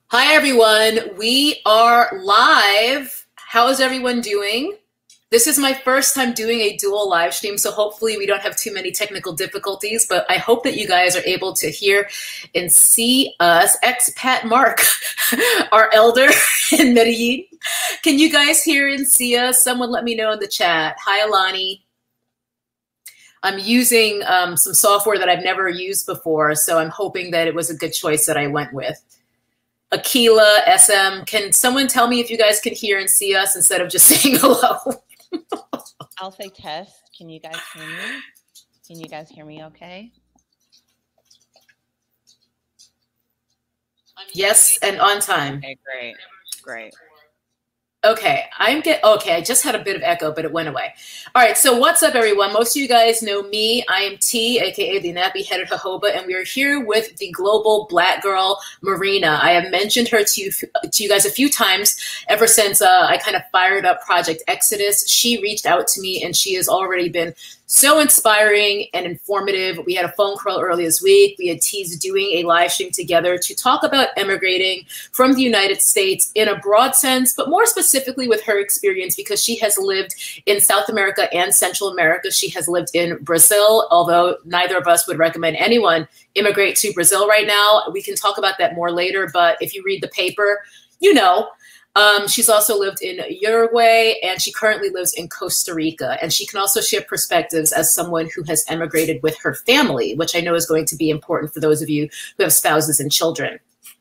Hi, everyone. We are live. How is everyone doing? This is my first time doing a dual live stream, so hopefully we don't have too many technical difficulties, but I hope that you guys are able to hear and see us. Expat Mark, our elder in Medellin. Can you guys hear and see us? Someone let me know in the chat. Hi, Alani. I'm using some software that I've never used before, so I'm hoping that it was a good choice that I went with. Akila, SM, can someone tell me if you guys can hear and see us instead of just saying hello? I'll say test. Can you guys hear me? Can you guys hear me okay? Yes, and on time. Okay, great. Great. Okay, okay, I just had a bit of echo, but it went away. All right, so what's up, everyone? Most of you guys know me. I am T, aka the nappy-headed jojoba, and we are here with the global black girl, Marina. I have mentioned her to you guys a few times ever since I kind of fired up Project Exodus. She reached out to me, and she has already been so inspiring and informative. We had a phone call earlier this week. We had teased doing a live stream together to talk about emigrating from the United States in a broad sense, but more specifically with her experience, because she has lived in South America and Central America. She has lived in Brazil, although neither of us would recommend anyone immigrate to Brazil right now. We can talk about that more later, but if you read the paper, you know. She's also lived in Uruguay, and she currently lives in Costa Rica. And she can also share perspectives as someone who has emigrated with her family, which I know is going to be important for those of you who have spouses and children.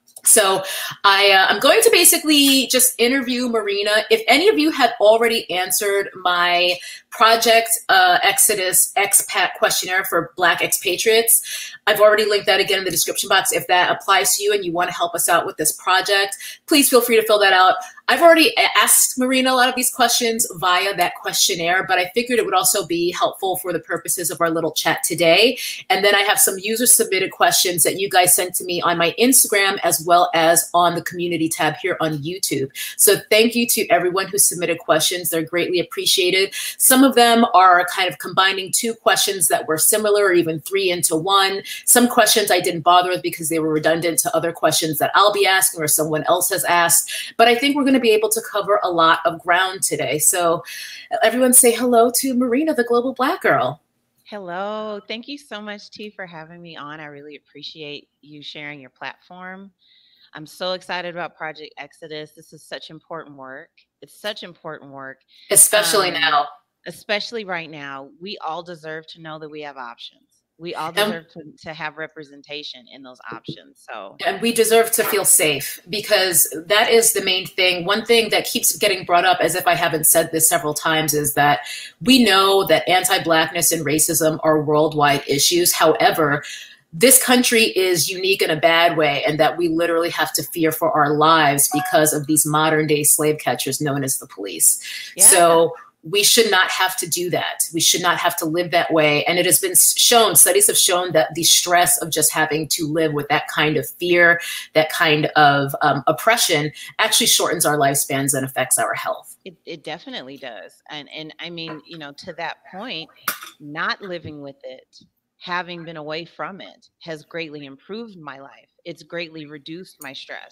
So I'm going to basically just interview Marina. If any of you have already answered my Project Exodus expat questionnaire for Black expatriates, I've already linked that again in the description box. If that applies to you and you want to help us out with this project, please feel free to fill that out. I've already asked Marina a lot of these questions via that questionnaire, but I figured it would also be helpful for the purposes of our little chat today. And then I have some user submitted questions that you guys sent to me on my Instagram as well as on the community tab here on YouTube. So thank you to everyone who submitted questions. They're greatly appreciated. Some of them are kind of combining two questions that were similar or even three into one. Some questions I didn't bother with because they were redundant to other questions that I'll be asking or someone else has asked. But I think we're going to be able to cover a lot of ground today. So everyone say hello to Marina, the global black girl. Hello. Thank you so much, T, for having me on. I really appreciate you sharing your platform. I'm so excited about Project Exodus. This is such important work. It's such important work. Especially now. Especially right now. We all deserve to know that we have options. We all deserve to have representation in those options. And we deserve to feel safe, because that is the main thing. One thing that keeps getting brought up, as if I haven't said this several times, is that we know that anti-Blackness and racism are worldwide issues. However, this country is unique in a bad way, and that we literally have to fear for our lives because of these modern day slave catchers known as the police. Yeah. So we should not have to do that. We should not have to live that way. And it has been shown, studies have shown that the stress of just having to live with that kind of fear, that kind of oppression actually shortens our lifespans and affects our health. It definitely does. And I mean, you know, to that point, not living with it, having been away from it, has greatly improved my life. It's greatly reduced my stress.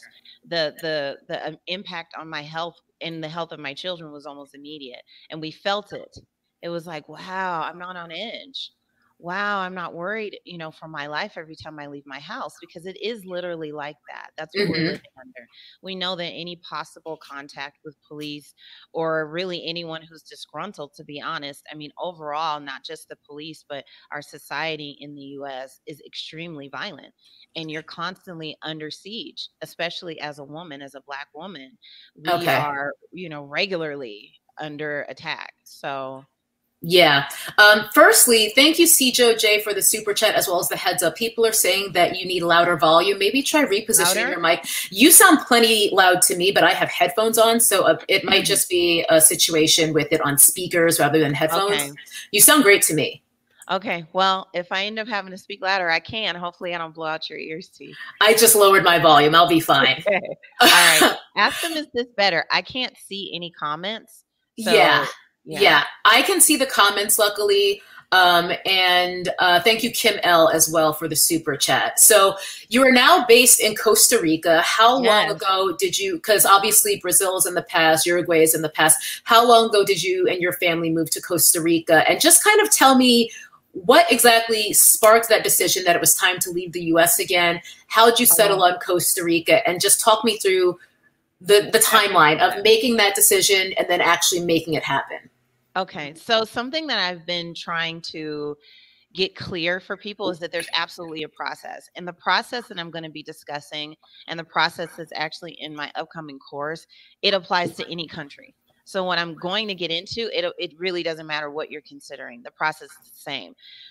The impact on my health and the health of my children was almost immediate. And we felt it. It was like, wow, I'm not on edge. Wow, I'm not worried, you know, for my life every time I leave my house, because it is literally like that. That's what we're living under. We know that any possible contact with police, or really anyone who's disgruntled, to be honest, I mean, overall, not just the police, but our society in the US is extremely violent. And you're constantly under siege, especially as a woman, as a Black woman. We are, you know, regularly under attack. So yeah. Firstly, thank you, CJOJ, for the super chat as well as the heads up. People are saying that you need louder volume. Maybe try repositioning your mic. You sound plenty loud to me, but I have headphones on, so it might just be a situation with it on speakers rather than headphones. Okay. You sound great to me. Okay. Well, if I end up having to speak louder, I can. Hopefully I don't blow out your ears, T. I just lowered my volume. I'll be fine. Okay. All right. Ask them, is this better? I can't see any comments. So yeah, I can see the comments, luckily. And thank you, Kim L, as well for the super chat. So you are now based in Costa Rica. How long ago did you, because obviously Brazil is in the past, Uruguay is in the past. How long ago did you and your family move to Costa Rica? And just kind of tell me what exactly sparked that decision that it was time to leave the US again? How did you settle on Costa Rica? And just talk me through the timeline of making that decision and then actually making it happen. Okay, so something that I've been trying to get clear for people is that there's absolutely a process. And the process that I'm going to be discussing and the process that's actually in my upcoming course, it applies to any country. So what I'm going to get into, it really doesn't matter what you're considering. The process is the same.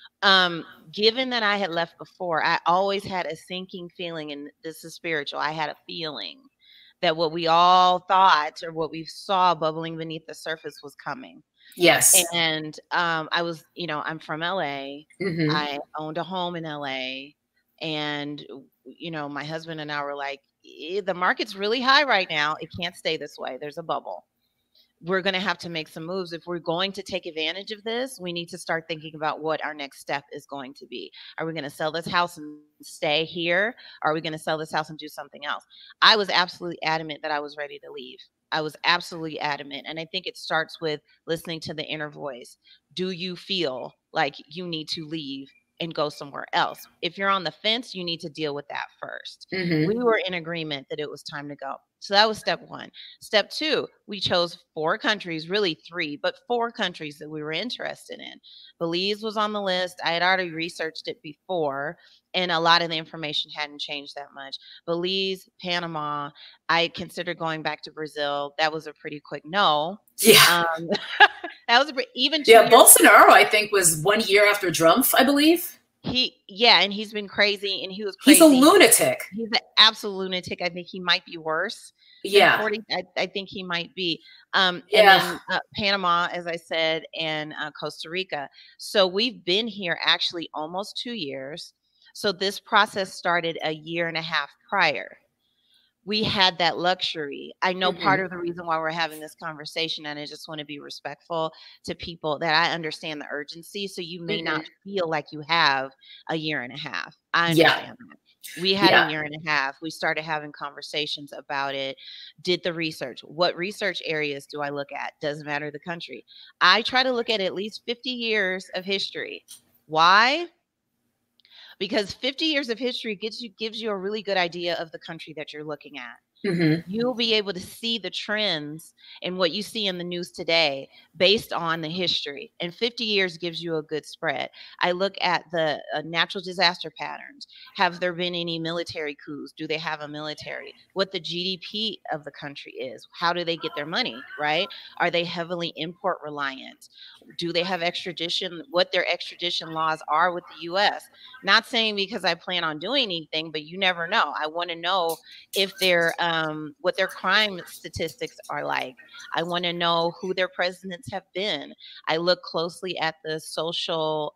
Given that I had left before, I always had a sinking feeling, and this is spiritual. I had a feeling that what we all thought or what we saw bubbling beneath the surface was coming. Yes. And I was, you know, I'm from LA. Mm-hmm. I owned a home in LA. And, you know, my husband and I were like, the market's really high right now. It can't stay this way. There's a bubble. We're going to have to make some moves. If we're going to take advantage of this, we need to start thinking about what our next step is going to be. Are we going to sell this house and stay here? Or are we going to sell this house and do something else? I was absolutely adamant that I was ready to leave. I was absolutely adamant. And I think it starts with listening to the inner voice. Do you feel like you need to leave and go somewhere else? If you're on the fence, you need to deal with that first. Mm-hmm. We were in agreement that it was time to go. So that was step one. Step two, we chose 4 countries, really 3, but 4 countries that we were interested in. Belize was on the list. I had already researched it before, and a lot of the information hadn't changed that much. Belize, Panama. I considered going back to Brazil. That was a pretty quick no. Yeah. That was even 2 years. Bolsonaro, I think, was 1 year after Trump, I believe. And he's been crazy, and he was crazy. He's a lunatic. He's an absolute lunatic. I think he might be worse. Yeah. 40, I think he might be. And then Panama, as I said, and Costa Rica. So we've been here actually almost 2 years. So this process started a year and a half prior. We had that luxury. I know part of the reason why we're having this conversation, and I just want to be respectful to people, that I understand the urgency. So you may not feel like you have a year and a half. I understand that. We had a year and a half. We started having conversations about it, did the research. What research areas do I look at? Doesn't matter the country. I try to look at least 50 years of history. Why? Because 50 years of history gives you a really good idea of the country that you're looking at. You'll be able to see the trends and what you see in the news today based on the history. And 50 years gives you a good spread. I look at the natural disaster patterns. Have there been any military coups? Do they have a military? What the GDP of the country is? How do they get their money, right? Are they heavily import reliant? Do they have extradition? What their extradition laws are with the U.S.? Not saying because I plan on doing anything, but you never know. I want to know if they're what their crime statistics are like. I want to know who their presidents have been. I look closely at the social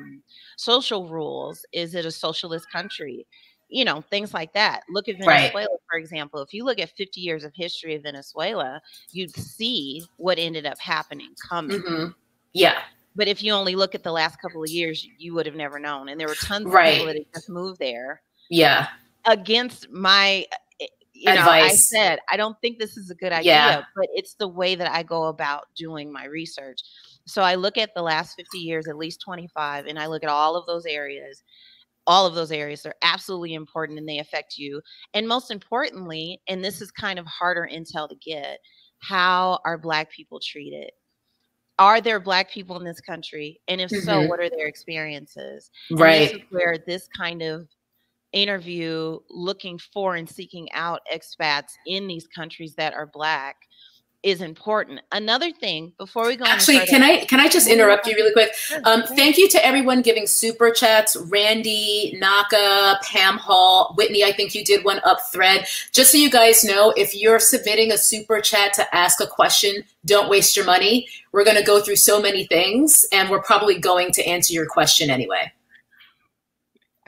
rules. Is it a socialist country? You know, things like that. Look at Venezuela, for example. If you look at 50 years of history of Venezuela, you'd see what ended up happening, coming. Yeah. But if you only look at the last couple of years, you would have never known. And there were tons of people that had just moved there. Yeah. Against my advice. I said, I don't think this is a good idea, but it's the way that I go about doing my research. So I look at the last 50 years, at least 25, and I look at all of those areas. All of those areas are absolutely important, and they affect you. And most importantly, and this is kind of harder intel to get, how are Black people treated? Are there Black people in this country? And if so, what are their experiences? Right. And this is where this kind of interview, looking for and seeking out expats in these countries that are Black, is important. Another thing before we go actually, can I just interrupt you really quick? Thank you to everyone giving super chats. Randy, Naka, Pam Hall, Whitney, I think you did one up thread. Just so you guys know, if you're submitting a super chat to ask a question, don't waste your money. We're going to go through so many things, and we're probably going to answer your question anyway. Absolutely.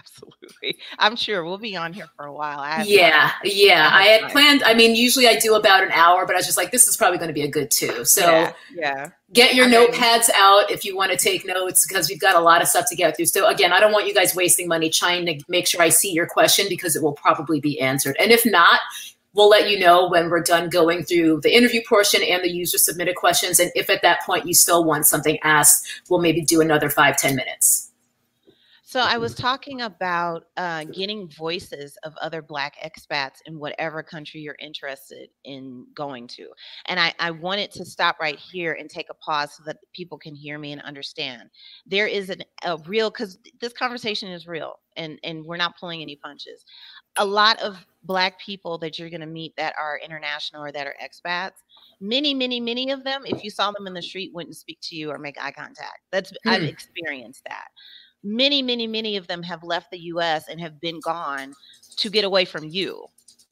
I'm sure we'll be on here for a while. I have Yeah, time. yeah. I I have had time. planned, I mean, usually I do about an hour, but I was just like, this is probably going to be a good 2. So Yeah, yeah. get your I'm ready. notepads out if you want to take notes because we've got a lot of stuff to get through. So again, I don't want you guys wasting money trying to make sure I see your question because it will probably be answered. And if not, we'll let you know when we're done going through the interview portion and the user submitted questions. And if at that point you still want something asked, we'll maybe do another 5-10 minutes. So I was talking about getting voices of other Black expats in whatever country you're interested in going to. And I wanted to stop right here and take a pause so that people can hear me and understand. There is a real, because this conversation is real and we're not pulling any punches. A lot of Black people that you're going to meet that are international or that are expats, many of them, if you saw them in the street, wouldn't speak to you or make eye contact. I've experienced that. Many of them have left the US and have been gone to get away from you.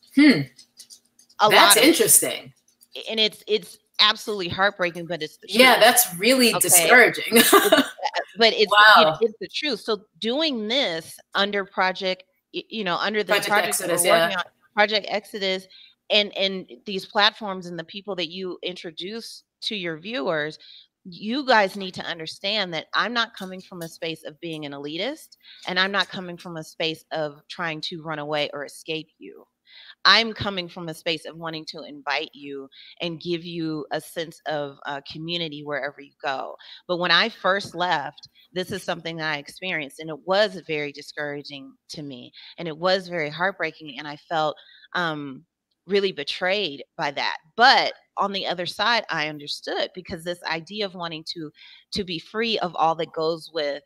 That's interesting. And it's absolutely heartbreaking, but it's the truth. Yeah, that's really discouraging. But it's, wow. It's the truth. So doing this under project, under the project Exodus, that we're working on, Project Exodus, and these platforms and the people that you introduce to your viewers, you guys need to understand that I'm not coming from a space of being an elitist, and I'm not coming from a space of trying to run away or escape you. I'm coming from a space of wanting to invite you and give you a sense of community wherever you go. But when I first left, this is something that I experienced, and it was very discouraging to me, and it was very heartbreaking, and I felt really betrayed by that. But on the other side, I understood, because this idea of wanting to be free of all that goes with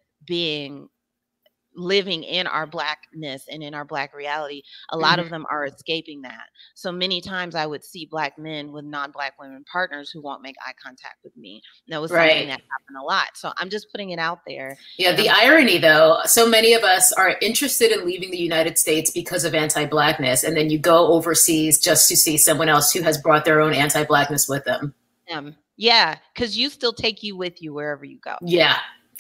living in our Blackness and in our Black reality, a lot of them are escaping that. So many times I would see Black men with non-Black women partners who won't make eye contact with me. And that was something that happened a lot. So I'm just putting it out there. Yeah, the irony, though, so many of us are interested in leaving the United States because of anti-Blackness, and then you go overseas just to see someone else who has brought their own anti-Blackness with them. Yeah, because you still take you with you wherever you go. Yeah,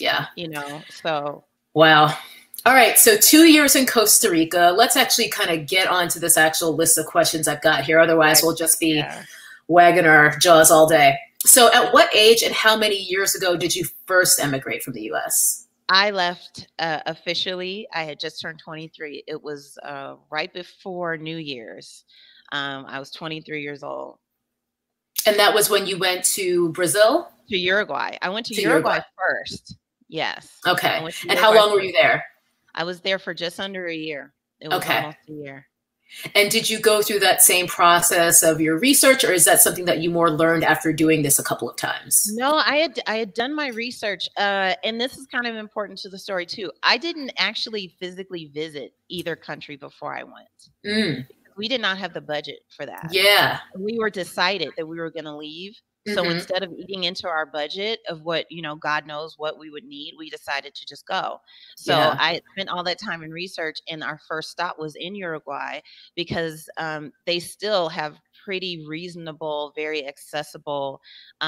so. Wow. All right, so 2 years in Costa Rica. Let's actually kind of get onto this actual list of questions I've got here. Otherwise, we'll just be wagging our jaws all day. So at what age and how many years ago did you first emigrate from the U.S.? I left officially. I had just turned 23. It was right before New Year's. I was 23 years old. And that was when you went to Brazil? To Uruguay. I went to Uruguay first. Yes. Okay. And how long were you there? I was there for just under a year. It was almost a year. And did you go through that same process of your research, or is that something that you more learned after doing this a couple of times? No, I had done my research, and this is kind of important to the story too. I didn't actually physically visit either country before I went. We did not have the budget for that. Yeah. We were decided that we were going to leave. So instead of eating into our budget of what, God knows what we would need, we decided to just go. So I spent all that time in research, and our first stop was in Uruguay because they still have pretty reasonable, very accessible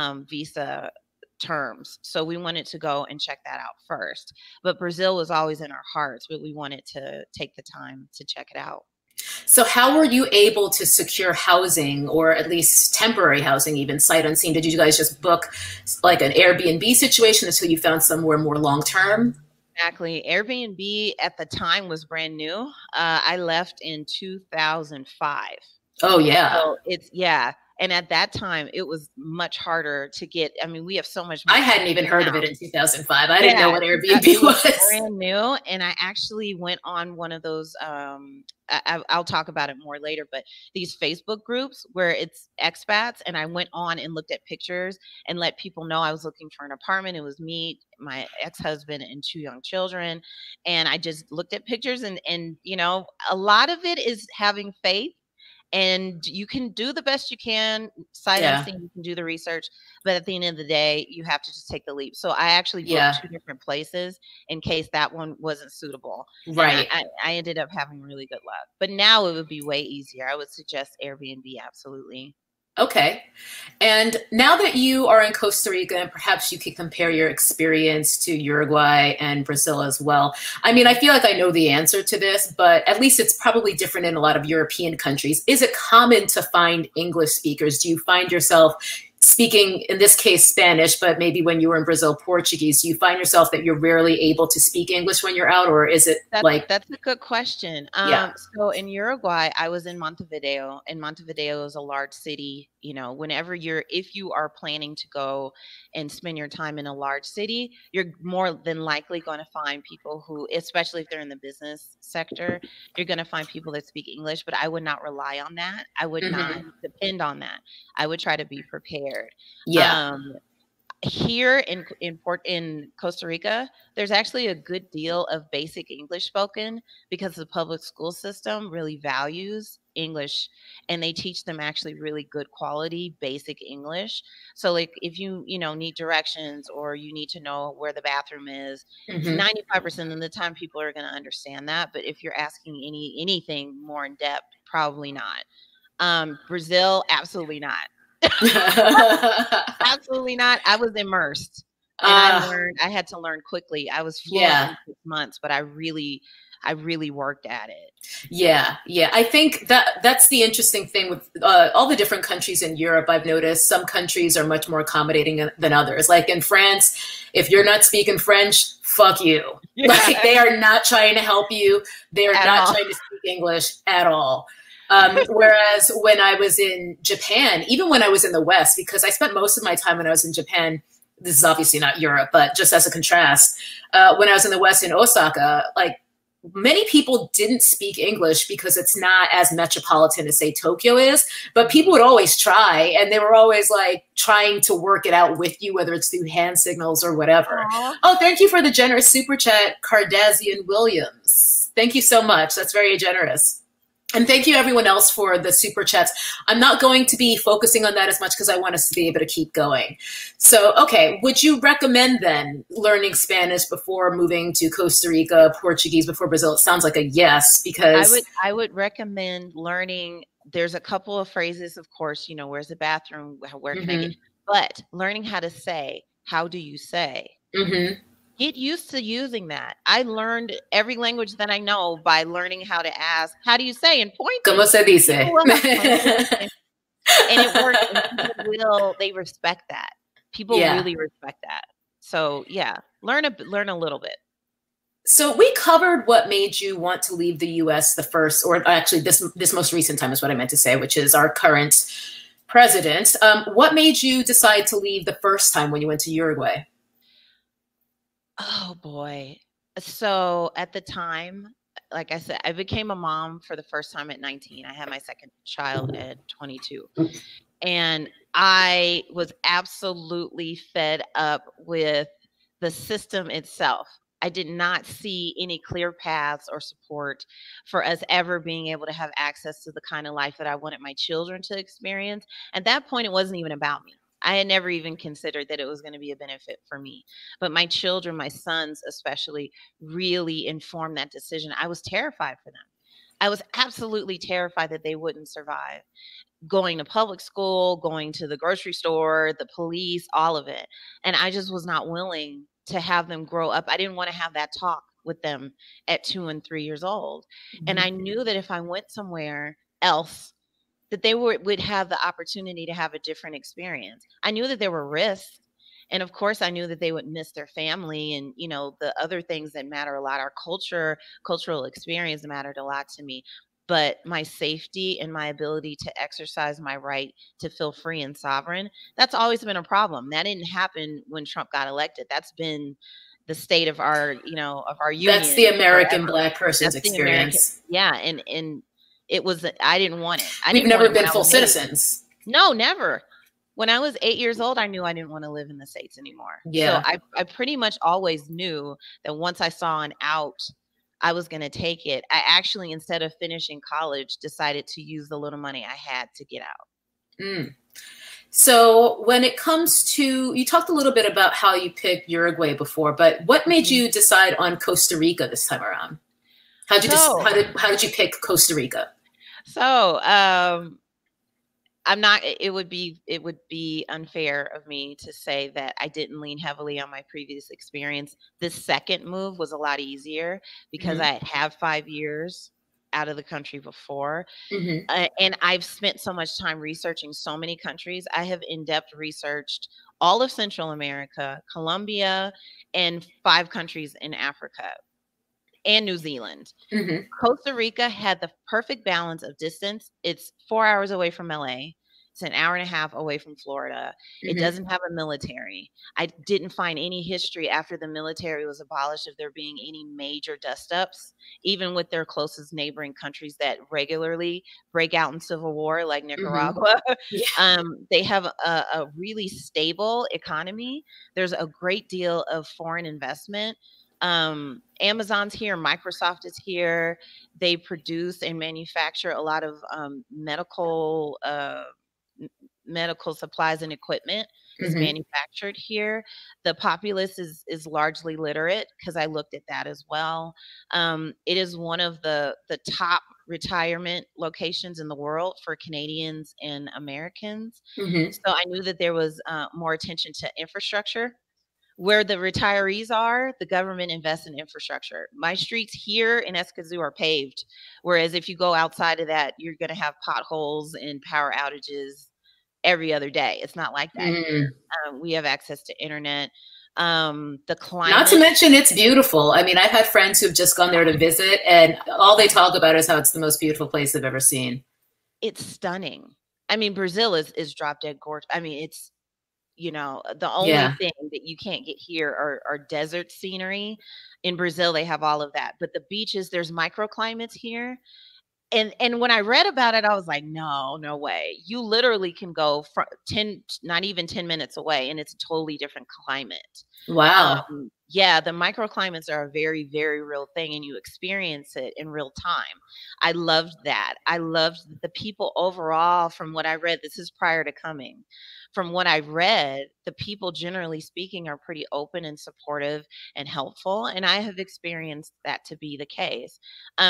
visa terms. So we wanted to go and check that out first. But Brazil was always in our hearts, but we wanted to take the time to check it out. So how were you able to secure housing, or at least temporary housing, even sight unseen? Did you guys just book like an Airbnb situation until you found somewhere more long-term? Exactly. Airbnb at the time was brand new. I left in 2005. Oh, yeah. So and at that time, it was much harder to get. I mean, we have so much. I hadn't even heard of it in 2005. I didn't know what Airbnb was. Brand new. And I actually went on one of those, I'll talk about it more later, but these Facebook groups where it's expats. And I went on and looked at pictures and let people know I was looking for an apartment. It was me, my ex-husband, and 2 young children. And I just looked at pictures and a lot of it is having faith. And you can do the best you can, sight unseen, you can do the research, but at the end of the day, you have to just take the leap. So I actually booked 2 different places in case that one wasn't suitable. Right. I ended up having really good luck. But now it would be way easier. I would suggest Airbnb, absolutely. Okay. And now that you are in Costa Rica, and perhaps you could compare your experience to Uruguay and Brazil as well. I mean, I feel like I know the answer to this, but at least it's probably different in a lot of European countries. Is it common to find English speakers? Do you find yourself speaking, in this case, Spanish, but maybe when you were in Brazil, Portuguese? Do you find yourself that you're rarely able to speak English when you're out, or is it like, That's a good question. yeah. So in Uruguay, I was in Montevideo, and Montevideo is a large city. You know, if you are planning to go and spend your time in a large city, you're more than likely going to find people who, especially if they're in the business sector, you're going to find people that speak English, but I would not rely on that. I would not depend on that. I would try to be prepared. Yeah. Here in Costa Rica, there's actually a good deal of basic English spoken because the public school system really values English, and they teach them actually really good quality basic English. So like if you know need directions or you need to know where the bathroom is, 95% of the time people are going to understand that. But if you're asking anything more in depth, probably not. Brazil, absolutely not. Absolutely not. I was immersed, and I had to learn quickly. I was fluent in 6 months, but I really worked at it. Yeah, yeah. I think that's the interesting thing with all the different countries in Europe. I've noticed some countries are much more accommodating than others. Like in France, if you're not speaking French, fuck you. Yeah. Like they are not trying to help you. They are not trying to speak English at all. Whereas when I was in Japan, even when I was in the West, because I spent most of my time when I was in Japan, this is obviously not Europe, but just as a contrast, when I was in the West in Osaka, like many people didn't speak English because it's not as metropolitan as say Tokyo is, but people would always try, and they were always like trying to work it out with you, whether it's through hand signals or whatever. Aww. Oh, thank you for the generous super chat, Cardassian Williams. Thank you so much. That's very generous. And thank you everyone else for the super chats. I'm not going to be focusing on that as much because I want us to be able to keep going. So, okay, would you recommend then learning Spanish before moving to Costa Rica, Portuguese before Brazil? It sounds like a yes, because I would recommend learning. There's a couple of phrases, of course, you know, where's the bathroom? Where can I get? But learning how to say, how do you say? Get used to using that. I learned every language that I know by learning how to ask, how do you say, and point. Como se dice? And it works. They respect that. People really respect that. So yeah, learn a little bit. So we covered what made you want to leave the U.S. the first, or actually this most recent time is what I meant to say, which is our current president. What made you decide to leave the first time when you went to Uruguay? Oh boy. So at the time, like I said, I became a mom for the first time at 19. I had my second child at 22. And I was absolutely fed up with the system itself. I did not see any clear paths or support for us ever being able to have access to the kind of life that I wanted my children to experience. At that point, it wasn't even about me. I had never even considered that it was going to be a benefit for me. But my children, my sons especially, really informed that decision. I was terrified for them. I was absolutely terrified that they wouldn't survive. Going to public school, going to the grocery store, the police, all of it. And I just was not willing to have them grow up. I didn't want to have that talk with them at 2 and 3 years old. And I knew that if I went somewhere else, that they would have the opportunity to have a different experience. I knew that there were risks. And of course, I knew that they would miss their family and, you know, the other things that matter a lot. Our cultural experience mattered a lot to me. But my safety and my ability to exercise my right to feel free and sovereign, that's always been a problem. That didn't happen when Trump got elected. That's been the state of our, you know, of our union. That's the American Black person's experience. Yeah. And it was, I didn't want it. We've never been full citizens. No, never. When I was 8 years old, I knew I didn't want to live in the States anymore. Yeah. So I pretty much always knew that once I saw an out, I was going to take it. I actually, instead of finishing college, decided to use the little money I had to get out. So when it comes to, you talked a little bit about how you picked Uruguay before, but what made you decide on Costa Rica this time around? How did you pick Costa Rica? So I'm not, it would be unfair of me to say that I didn't lean heavily on my previous experience. The second move was a lot easier because Hmm. I have 5 years out of the country before. Hmm. And I've spent so much time researching so many countries. I have in-depth researched all of Central America, Colombia, and 5 countries in Africa and New Zealand. Hmm. Costa Rica had the perfect balance of distance. It's 4 hours away from LA. It's an hour and a half away from Florida. It Hmm. doesn't have a military. I didn't find any history after the military was abolished of there being any major dust ups, even with their closest neighboring countries that regularly break out in civil war, like Hmm. Nicaragua. Yeah. They have a really stable economy. There's a great deal of foreign investment. Amazon's here, Microsoft is here. They produce and manufacture a lot of medical supplies and equipment is Hmm. manufactured here. The populace is largely literate because I looked at that as well. It is one of the top retirement locations in the world for Canadians and Americans. Hmm. So I knew that there was more attention to infrastructure. Where the retirees are, the government invests in infrastructure. My streets here in Escazú are paved, whereas if you go outside of that, you're going to have potholes and power outages every other day. It's not like that here. Mm. We have access to internet. The Not to climate, mention it's beautiful. I mean, I've had friends who've just gone there to visit, and all they talk about is how it's the most beautiful place they've ever seen. it's stunning. I mean, Brazil is drop dead gorgeous. I mean, it's the only Yeah. thing that you can't get here are desert scenery. In Brazil, they have all of that. But the beaches, there's microclimates here. And when I read about it, I was like, no, no way. You literally can go from 10, not even 10 minutes away, and it's a totally different climate. Wow. Yeah, the microclimates are a very, very real thing, and you experience it in real time. I loved that. I loved the people overall, from what I read. This is prior to coming. From what I read, the people, generally speaking, are pretty open and supportive and helpful, and I have experienced that to be the case.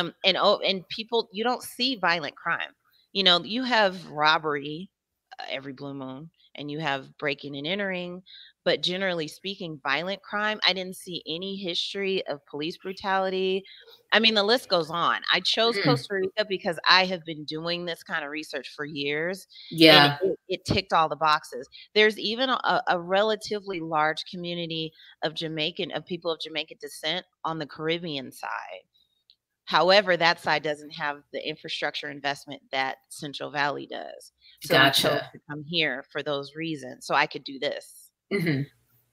And people, you don't see violent crime. You have robbery every blue moon, and you have breaking and entering, but generally speaking, violent crime, I didn't see any history of police brutality. I mean, the list goes on. I chose Mm. Costa Rica because I have been doing this kind of research for years, and Yeah. it ticked all the boxes. There's even a relatively large community of people of Jamaican descent on the Caribbean side. However, that side doesn't have the infrastructure investment that Central Valley does. So we chose Gotcha. to come here for those reasons, so I could do this. Hmm.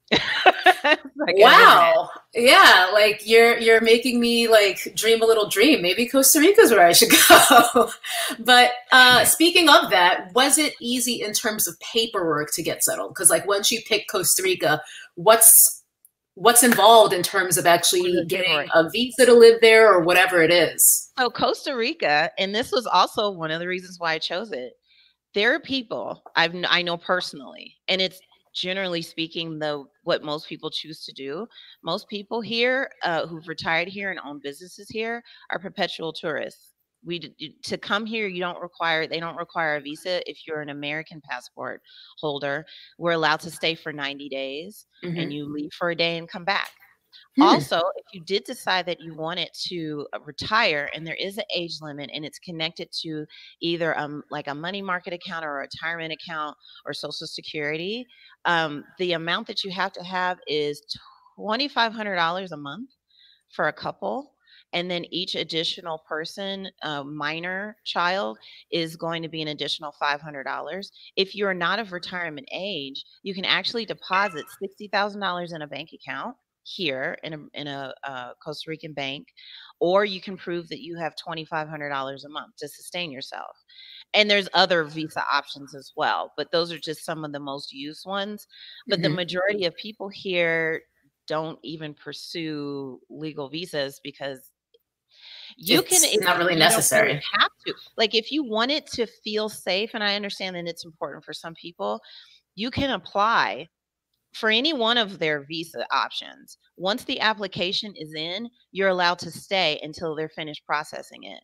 Like an internet. Wow. Yeah, like you're making me like dream a little dream. Maybe Costa Rica's where I should go. But speaking of that, was it easy in terms of paperwork to get settled? Because like once you pick Costa Rica, what's involved in terms of With actually the getting paperwork. a visa to live there or whatever it is? So Costa Rica, and this was also one of the reasons why I chose it. There are people I know personally, and it's generally speaking the what most people choose to do. Most people here who've retired here and own businesses here are perpetual tourists. To come here, they don't require a visa if you're an American passport holder. We're allowed to stay for 90 days, and Hmm. you leave for a day and come back. Hmm. Also, if you did decide that you wanted to retire, and there is an age limit, and it's connected to either like a money market account or a retirement account or Social Security, the amount that you have to have is $2,500 a month for a couple. And then each additional person, minor child, is going to be an additional $500. If you're not of retirement age, you can actually deposit $60,000 in a bank account here in a Costa Rican bank, or you can prove that you have $2,500 a month to sustain yourself. And there's other visa options as well, but those are just some of the most used ones. But the Hmm. majority of people here don't even pursue legal visas because you can It's if not really you don't really necessary. have to. Like if you wanted to feel safe, and I understand that it's important for some people, you can apply for any one of their visa options. Once the application is in, you're allowed to stay until they're finished processing it.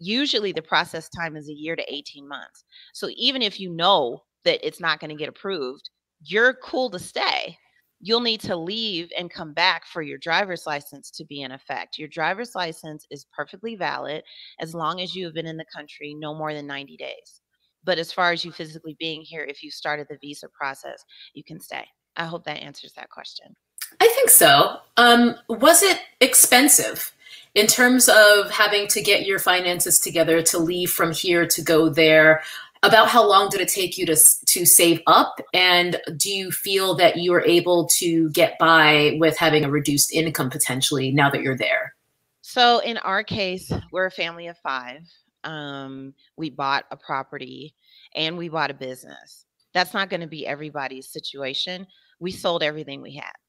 usually the process time is a year to 18 months. So even if you know that it's not going to get approved, you're cool to stay. You'll need to leave and come back for your driver's license to be in effect. Your driver's license is perfectly valid as long as you have been in the country no more than 90 days. But as far as you physically being here, if you started the visa process, you can stay. I hope that answers that question. I think so. Was it expensive in terms of having to get your finances together to leave from here to go there? About how long did it take you to save up? And do you feel that you were able to get by with having a reduced income potentially now that you're there? So in our case, we're a family of five. We bought a property and we bought a business. That's not going to be everybody's situation. We sold everything we had.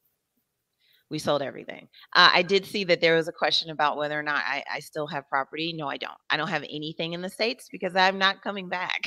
We sold everything. I did see that there was a question about whether or not I still have property. No, I don't. I don't have anything in the States because I'm not coming back.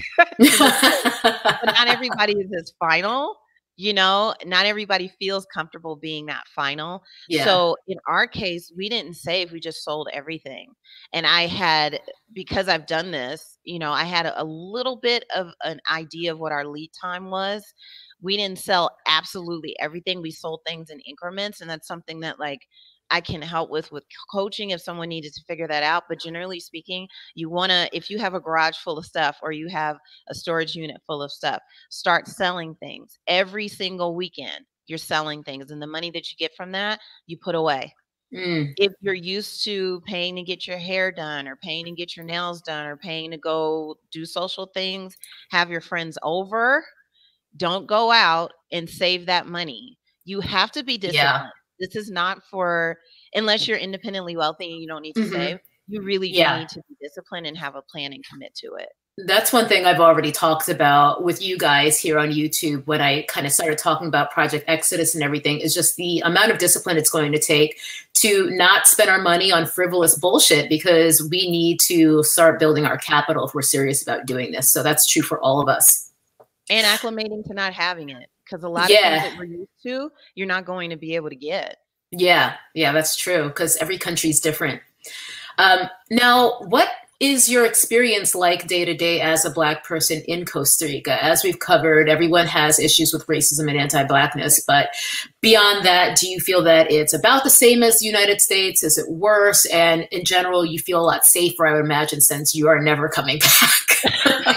But not everybody is as final. Not everybody feels comfortable being that final. Yeah. So in our case, we didn't save, we just sold everything. And because I've done this, I had a little bit of an idea of what our lead time was. We didn't sell absolutely everything. We sold things in increments. And that's something that I can help with coaching if someone needed to figure that out. But generally speaking, if you have a garage full of stuff or you have a storage unit full of stuff, start selling things. Every single weekend, you're selling things. And the money that you get from that, you put away. If you're used to paying to get your hair done or paying to get your nails done or paying to go do social things, have your friends over, don't go out and save that money. You have to be disciplined. Yeah. This is not unless you're independently wealthy and you don't need to save. You really do Yeah. need to be disciplined and have a plan and commit to it. That's one thing I've already talked about with you guys here on YouTube when I kind of started talking about Project Exodus and everything, is just the amount of discipline it's going to take to not spend our money on frivolous bullshit, because we need to start building our capital if we're serious about doing this. So that's true for all of us. And acclimating to not having it, because a lot of things that we're used to, you're not going to be able to get. Yeah, that's true, because every country is different. Now, what is your experience like day to day as a Black person in Costa Rica? As we've covered, everyone has issues with racism and anti-Blackness, but beyond that, do you feel that it's about the same as the United States? Is it worse? And in general, you feel a lot safer, I would imagine, since you are never coming back.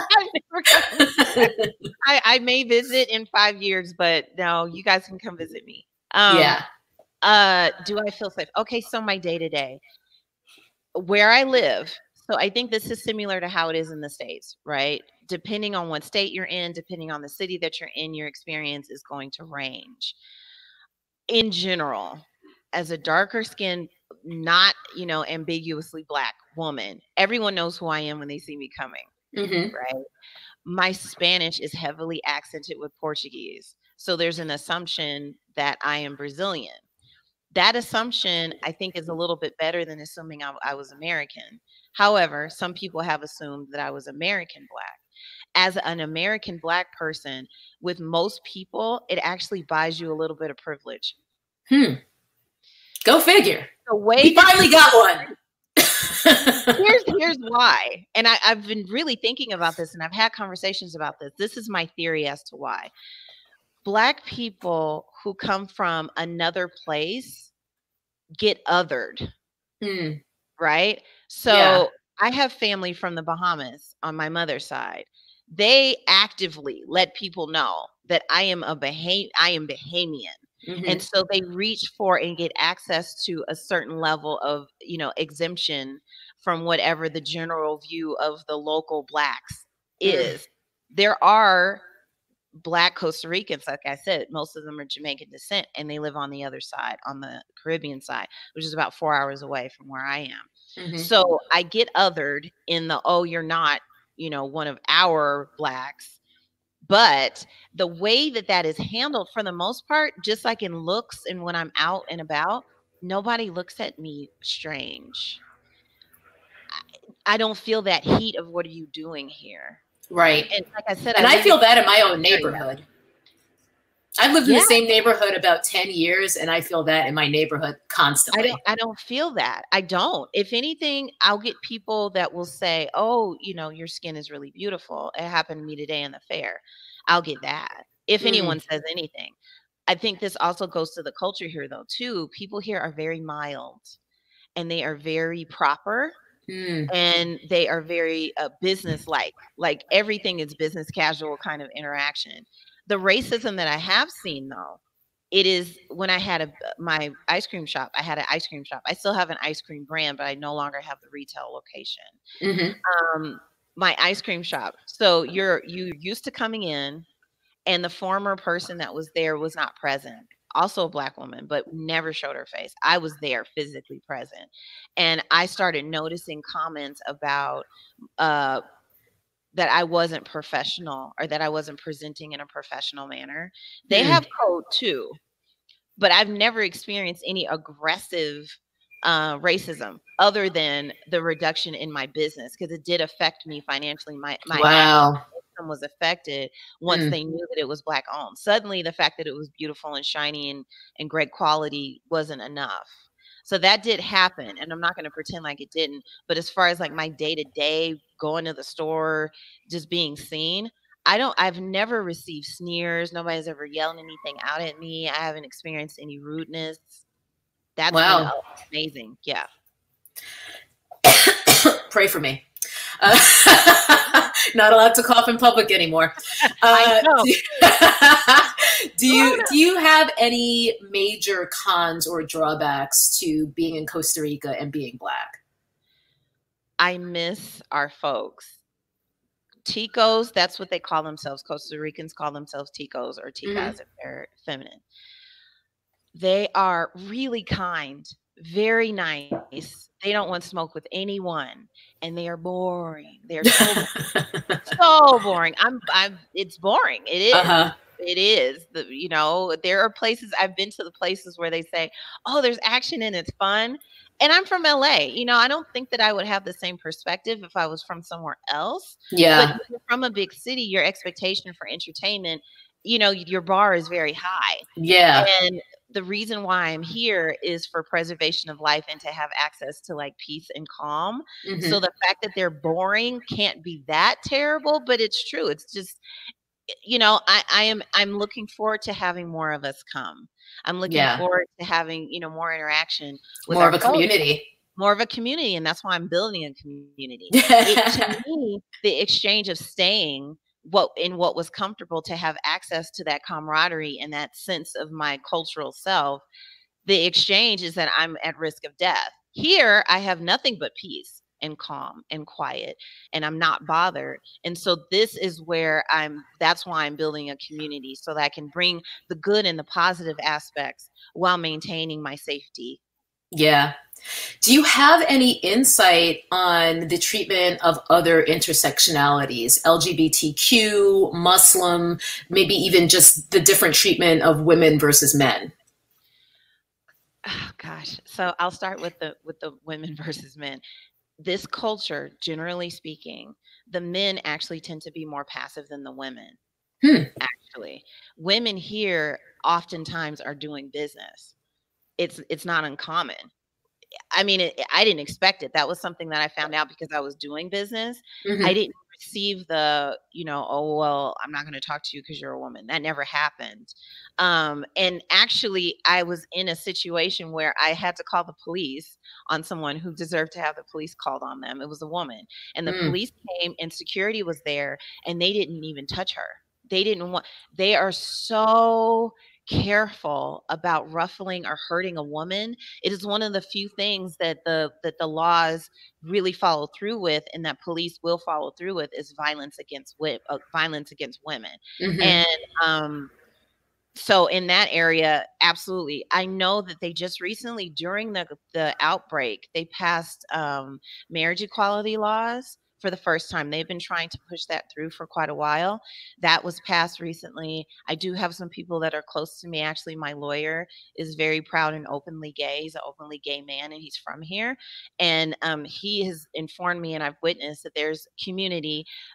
I may visit in 5 years, but no, you guys can come visit me. Yeah. Do I feel safe? Okay, so my day to day, where I live. So I think this is similar to how it is in the States, right? Depending on what state you're in, depending on the city that you're in, your experience is going to range. In general, as a darker skinned, not, ambiguously Black woman, everyone knows who I am when they see me coming, right? My Spanish is heavily accented with Portuguese. So there's an assumption that I am Brazilian. That assumption, I think, is a little bit better than assuming I was American. However, some people have assumed that I was American Black. As an American Black person, with most people, it actually buys you a little bit of privilege. Go figure. The way we finally got one. Here's why. And I've been really thinking about this, and I've had conversations about this. This is my theory as to why. Black people who come from another place get othered, right? So I have family from the Bahamas on my mother's side. They actively let people know that I am Bahamian. And so they reach for and get access to a certain level of, exemption from whatever the general view of the local Blacks is. There are Black Costa Ricans, like I said, most of them are Jamaican descent, and they live on the other side, on the Caribbean side, which is about 4 hours away from where I am. So I get othered in the, oh, you're not, one of our Blacks. But the way that is handled, for the most part, just like in looks and when I'm out and about, nobody looks at me strange. I don't feel that heat of, what are you doing here? Right. And like I said, and I feel that in my own neighborhood. I've lived in the Yeah. same neighborhood about 10 years, and I feel that in my neighborhood constantly. I don't feel that. I don't. If anything, I'll get people that will say, "Oh, your skin is really beautiful. It happened to me today in the fair." I'll get that. If Mm, anyone says anything. I think this also goes to the culture here though too. People here are very mild and they are very proper mm, and they are very business like everything is business casual kind of interaction. The racism that I have seen though, it is when I had my ice cream shop. I had an ice cream shop. I still have an ice cream brand, but I no longer have the retail location. hmm um my ice cream shop, so you used to coming in and the former person that was there was not present, also a black woman, but never showed her face. I was there physically present, and I started noticing comments about uh that I wasn't professional or that I wasn't presenting in a professional manner. They mm. have code too, but I've never experienced any aggressive racism other than the reduction in my business because it did affect me financially. My actual Wow. income was affected once Mm, they knew that it was black owned. Suddenly, the fact that it was beautiful and shiny and great quality wasn't enough. So that did happen, and I'm not going to pretend like it didn't. But as far as like my day to day going to the store, just being seen, I've never received sneers. Nobody's ever yelled anything out at me. I haven't experienced any rudeness. That's been wow. amazing. Yeah. Pray for me. Uh, not allowed to cough in public anymore. I Uh, know. do, do you Corona. do you have any major cons or drawbacks to being in Costa Rica and being black? I miss our folks. Ticos, that's what they call themselves. Costa Ricans call themselves Ticos or Hmm Ticas if they're feminine. They are really kind, very nice. They don't want smoke with anyone, and they are boring. They're so boring. It's boring. It is. uh-huh. It is. There are places I've been to the places where they say, "Oh, there's action and it's fun." And I'm from LA. I don't think that I would have the same perspective if I was from somewhere else. But Yeah. if you're from a big city, your expectation for entertainment, your bar is very high. Yeah. And the reason why I'm here is for preservation of life and to have access to like peace and calm. So hmm the fact that they're boring can't be that terrible, but it's true. It's just, I'm looking forward to having more of us come. I'm looking Yeah. forward to having, more interaction with More our of a folks, community. more of a community, and that's why I'm building a community. To me, the exchange of staying what was comfortable to have access to that camaraderie and that sense of my cultural self, the exchange is that I'm at risk of death. Here, I have nothing but peace and calm and quiet, and I'm not bothered. And so this is where that's why I'm building a community so that I can bring the good and the positive aspects while maintaining my safety. Yeah. Do you have any insight on the treatment of other intersectionalities, LGBTQ, Muslim, maybe even just the different treatment of women versus men? Oh gosh. So I'll start with the women versus men. This culture, generally speaking, the men actually tend to be more passive than the women. Hmm. Actually, women here oftentimes are doing business. It's not uncommon. I mean, I didn't expect it. That was something that I found out because I was doing business. I hmm didn't receive oh, well, I'm not going to talk to you because you're a woman. That never happened. And actually, I was in a situation where I had to call the police on someone who deserved to have the police called on them. It was a woman. And the Mm. police came and security was there and they didn't even touch her. They didn't want, they are so careful about ruffling or hurting a woman. It is one of the few things that the laws really follow through with, and that police will follow through with, is violence against women. hmm And so in that area, absolutely. I know that they just recently, during the outbreak, they passed marriage equality laws for the first time. They've been trying to push that through for quite a while. That was passed recently. I do have some people that are close to me. Actually, my lawyer is very proud and openly gay. He's an openly gay man, and he's from here. And he has informed me, and I've witnessed that there's community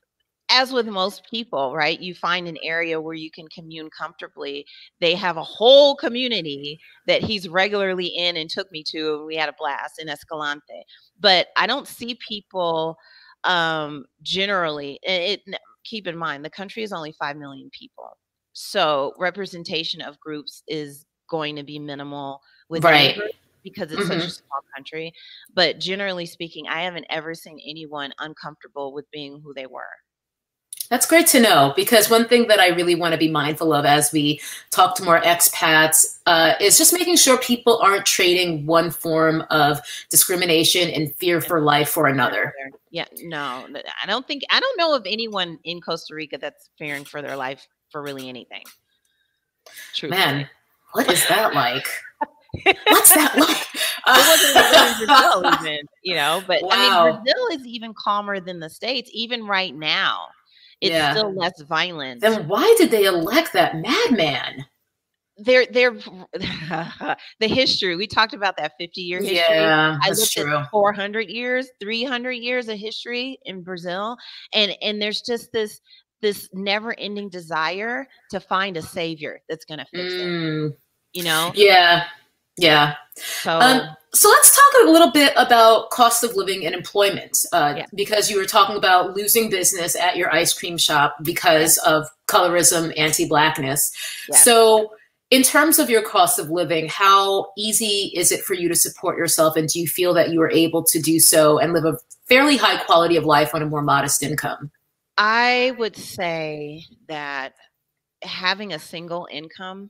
as with most people, right? You find an area where you can commune comfortably. They have a whole community that he's regularly in and took me to, and we had a blast in Escalante. But I don't see people generally. Keep in mind, the country is only 5 million people. So representation of groups is going to be minimal within the Right. group because it's such a small country. But generally speaking, I haven't ever seen anyone uncomfortable with being who they were. That's great to know, because one thing that I really want to be mindful of as we talk to more expats is just making sure people aren't trading one form of discrimination and fear for life for another. Yeah, no, I don't know of anyone in Costa Rica that's fearing for their life for really anything. Truthfully. Man, what is that like? What's that like? It wasn't like that in Brazil even, you know, but wow. I mean, Brazil is even calmer than the States, even right now. It's still less violent. Then why did they elect that madman? They're the history. We talked about that 50-year history. Yeah, I that's looked true. at 400 years, 300 years of history in Brazil, and there's just this never-ending desire to find a savior that's going to fix it. You know? Yeah. Yeah. So let's talk a little bit about cost of living and employment, because you were talking about losing business at your ice cream shop because of colorism, anti-Blackness. So in terms of your cost of living, how easy is it for you to support yourself? And do you feel that you are able to do so and live a fairly high quality of life on a more modest income? I would say that having a single income,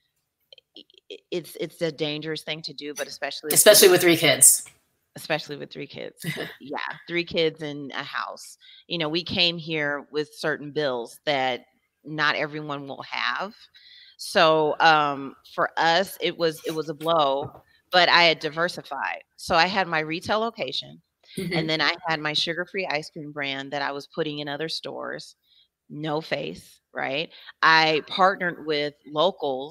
it's a dangerous thing to do, but especially with 3 kids. Especially with 3 kids. Yeah, 3 kids in a house. You know, we came here with certain bills that not everyone will have. So for us, it was a blow, but I had diversified. So I had my retail location, and then I had my sugar-free ice cream brand that I was putting in other stores. No face, right? I partnered with local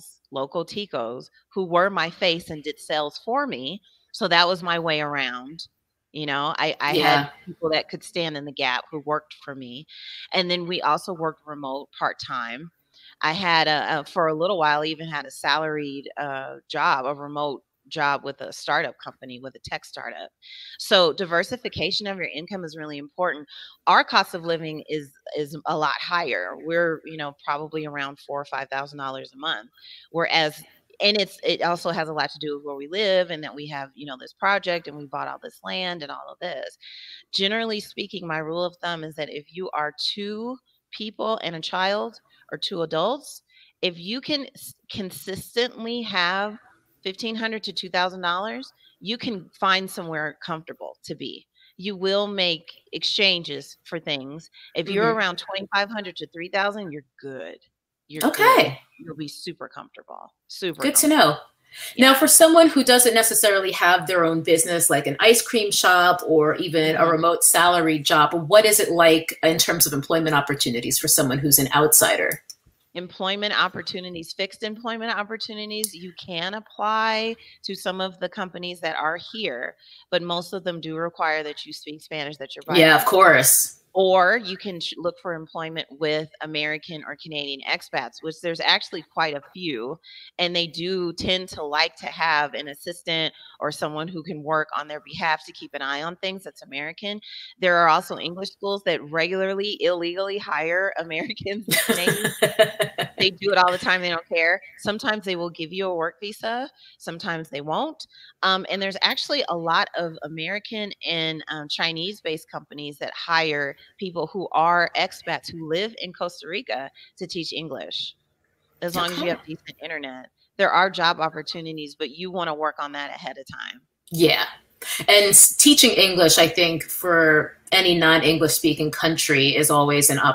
ticos who were my face and did sales for me. So that was my way around. You know, I had people that could stand in the gap who worked for me. And then we also worked remote part-time. I had for a little while, even had a salaried job, a remote job with a startup company, with a tech startup. So diversification of your income is really important. Our cost of living is a lot higher. We're, you know, probably around $4,000 or $5,000 a month, whereas it also has a lot to do with where we live and that we have, you know, this project and we bought all this land and all of this. Generally speaking, my rule of thumb is that if you are 2 people and a child or 2 adults, if you can consistently have $1,500 to $2,000, you can find somewhere comfortable to be. You will make exchanges for things. If you're around 2,500 to 3,000, you're good. You're good. You'll be super comfortable. Good to know. Now, for someone who doesn't necessarily have their own business, like an ice cream shop or even a remote salary job, what is it like in terms of employment opportunities for someone who's an outsider? Employment opportunities, fixed employment opportunities, you can apply to some of the companies that are here, but most of them do require that you speak Spanish, that you're bilingual. Yeah, of course. Or you can look for employment with American or Canadian expats, which there's actually quite a few. And they do tend to like to have an assistant or someone who can work on their behalf to keep an eye on things that's American. There are also English schools that regularly, illegally hire Americans and Canadians. They do it all the time. They don't care. Sometimes they will give you a work visa. Sometimes they won't. And there's actually a lot of American and Chinese-based companies that hire people who are expats who live in Costa Rica to teach English. As long as you have decent internet. There are job opportunities, but you want to work on that ahead of time. Yeah. And teaching English, I think, for any non-English speaking country is always an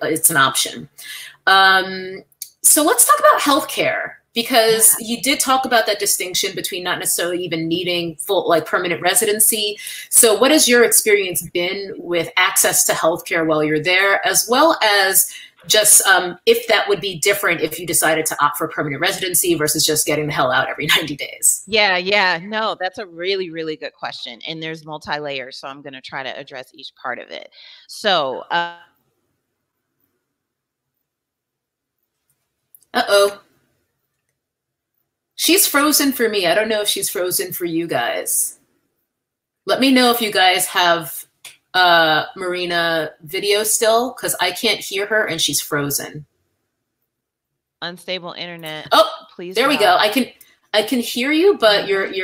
option. So let's talk about healthcare, because you did talk about that distinction between not necessarily even needing full, like, permanent residency. So what has your experience been with access to healthcare while you're there, as well as just if that would be different if you decided to opt for permanent residency versus just getting the hell out every 90 days? Yeah. No, that's a really, really good question. And there's multi-layers, so I'm going to try to address each part of it. So Uh-oh. She's frozen for me. I don't know if she's frozen for you guys. Let me know if you guys have Marina video still, because I can't hear her and she's frozen. Unstable internet. Oh, please. There we go. I can hear you, but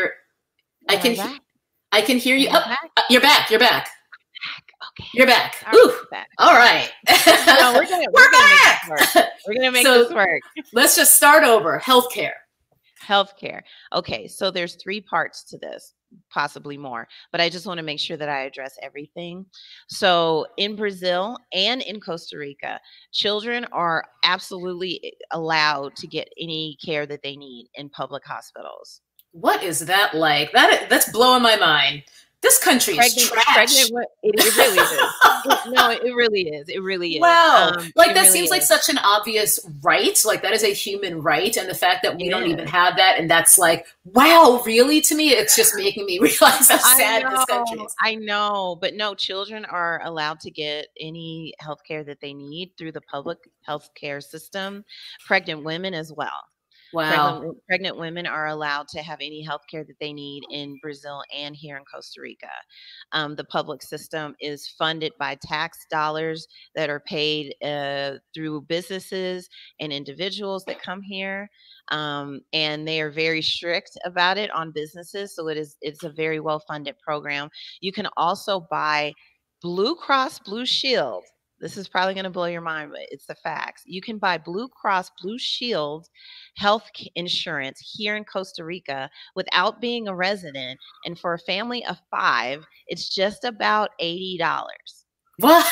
I can hear you. Oh, you're back. You're back. Okay. You're back. Back. All right. No, we're back. We're gonna make this work. Let's just start over. Healthcare. Healthcare. Okay, so there's 3 parts to this, possibly more, but I just want to make sure that I address everything. So in Brazil and in Costa Rica, children are absolutely allowed to get any care that they need in public hospitals. What is that like? That's blowing my mind. This country is trash. It really is. No, it really is. It really is. Wow. That seems like such an obvious right. Like that is a human right. And the fact that we don't even have that. And that's like, wow, really? To me, it's just making me realize how sad this country is. I know. But no, children are allowed to get any health care that they need through the public health care system. Pregnant women as well. Wow. Pregnant women are allowed to have any health care that they need in Brazil and here in Costa Rica. The public system is funded by tax dollars that are paid through businesses and individuals that come here. And they are very strict about it on businesses. So it's a very well-funded program. You can also buy Blue Cross Blue Shield. This is probably going to blow your mind, but it's the facts. You can buy Blue Cross Blue Shield health insurance here in Costa Rica without being a resident. And for a family of 5, it's just about $80. What?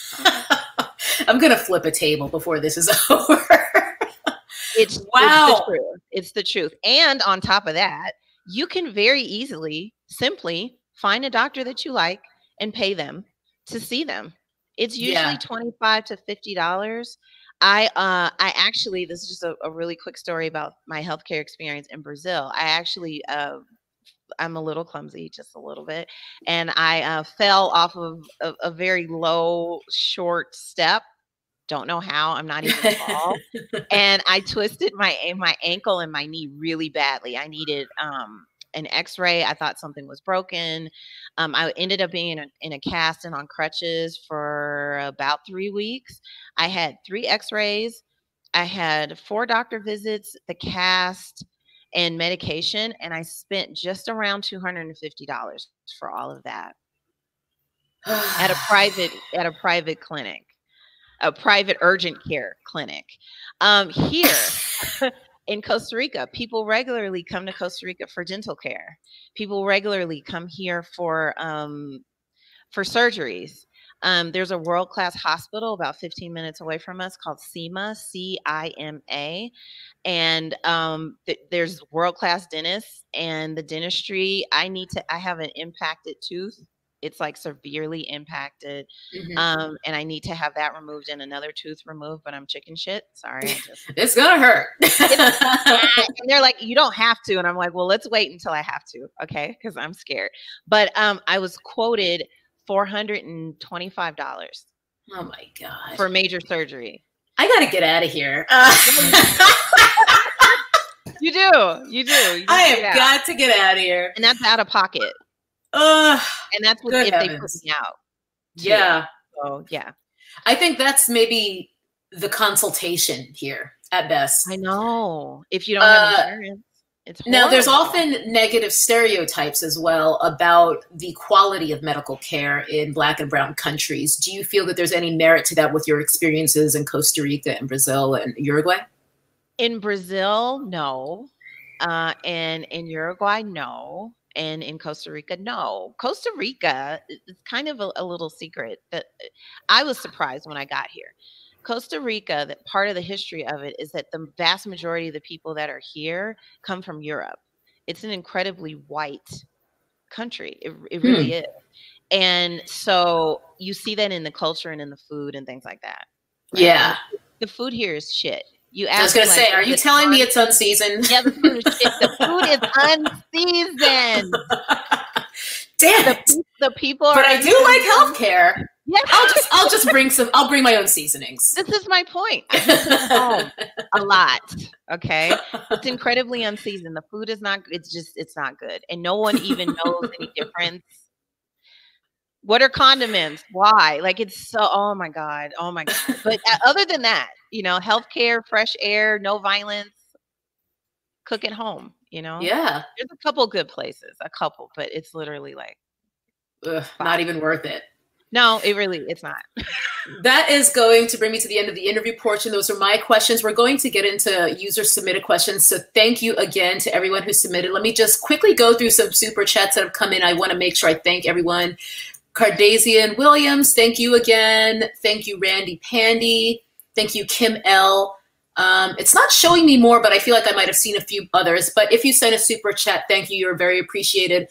I'm going to flip a table before this is over. It's the truth. It's the truth. And on top of that, you can very easily, simply find a doctor that you like and pay them to see them. It's usually $25 to $50. I actually, this is just a really quick story about my healthcare experience in Brazil. I actually, I'm a little clumsy, just a little bit. And I fell off of a very low, short step. Don't know how. I'm not even tall. And I twisted my ankle and my knee really badly. I needed an x-ray. I thought something was broken. I ended up being in a cast and on crutches for about 3 weeks. I had 3 x-rays. I had 4 doctor visits, the cast, and medication. And I spent just around $250 for all of that at a private clinic, a private urgent care clinic. Here in Costa Rica, people regularly come to Costa Rica for dental care. People regularly come here for surgeries. There's a world-class hospital about 15 minutes away from us called CIMA, C-I-M-A. And there's world-class dentists, and the dentistry, I have an impacted tooth. It's like severely impacted. Mm-hmm. And I need to have that removed and another tooth removed, but I'm chicken shit. Sorry. It's going to hurt. And they're like, you don't have to. And I'm like, well, let's wait until I have to. Okay. Cause I'm scared. But I was quoted $425. Oh my God. For major surgery. I got to get out of here. You do. I have got to get out of here. And that's out of pocket. And that's what if they put me out. Yeah. So yeah. I think that's maybe the consultation here at best. I know. If you don't have insurance, it's horrible. Now there's often negative stereotypes as well about the quality of medical care in Black and brown countries. Do you feel that there's any merit to that with your experiences in Costa Rica and Brazil and Uruguay? In Brazil, no. And in Uruguay, no. And in Costa Rica, no. Costa Rica is kind of a little secret that I was surprised when I got here. Costa Rica, that part of the history of it is that the vast majority of the people that are here come from Europe. It's an incredibly white country. It really is. And so you see that in the culture and in the food and things like that. Right? Yeah. The food here is shit. I was going to say, are you telling me it's unseasoned? Yeah, the food is shit. The food is unseasoned. Damn it. The people are. But I do like healthcare. Yeah. I'll just bring some. I'll bring my own seasonings. This is my point. I do cook at home a lot. Okay. It's incredibly unseasoned. The food is not, it's not good. And no one even knows any difference. What are condiments? Why? Like it's so, oh my God. Oh my God. But other than that, healthcare, fresh air, no violence, cook at home, Yeah. There's a couple good places, but it's literally like, Ugh, not even worth it. No, it's not. That is going to bring me to the end of the interview portion. Those are my questions. We're going to get into user submitted questions. So thank you again to everyone who submitted. Let me just quickly go through some super chats that have come in. I want to make sure I thank everyone. Cardassian Williams, thank you again. Thank you, Randy Pandy. Thank you, Kim L. It's not showing me more, but I feel like I might have seen a few others. But if you sent a super chat, thank you. You're very appreciated.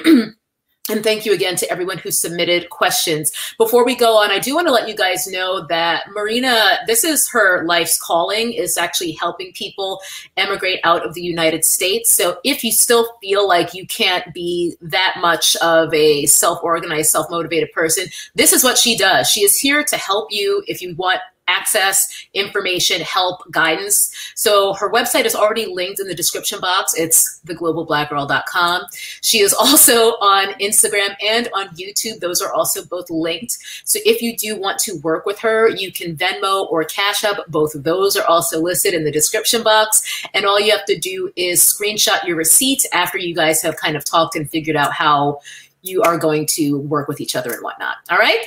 And thank you again to everyone who submitted questions. Before we go on, I do want to let you guys know that Marina, this is her life's calling, is actually helping people emigrate out of the United States. So if you still feel like you can't be that much of a self-organized, self-motivated person, this is what she does. She is here to help you if you want access, information, help, guidance. So her website is already linked in the description box. It's TheGlobalBlackGirl.com. She is also on Instagram and on YouTube. Those are also both linked. So if you do want to work with her, you can Venmo or Cash App. Both of those are also listed in the description box. And all you have to do is screenshot your receipt after you guys have kind of talked and figured out how you are going to work with each other and whatnot. All right?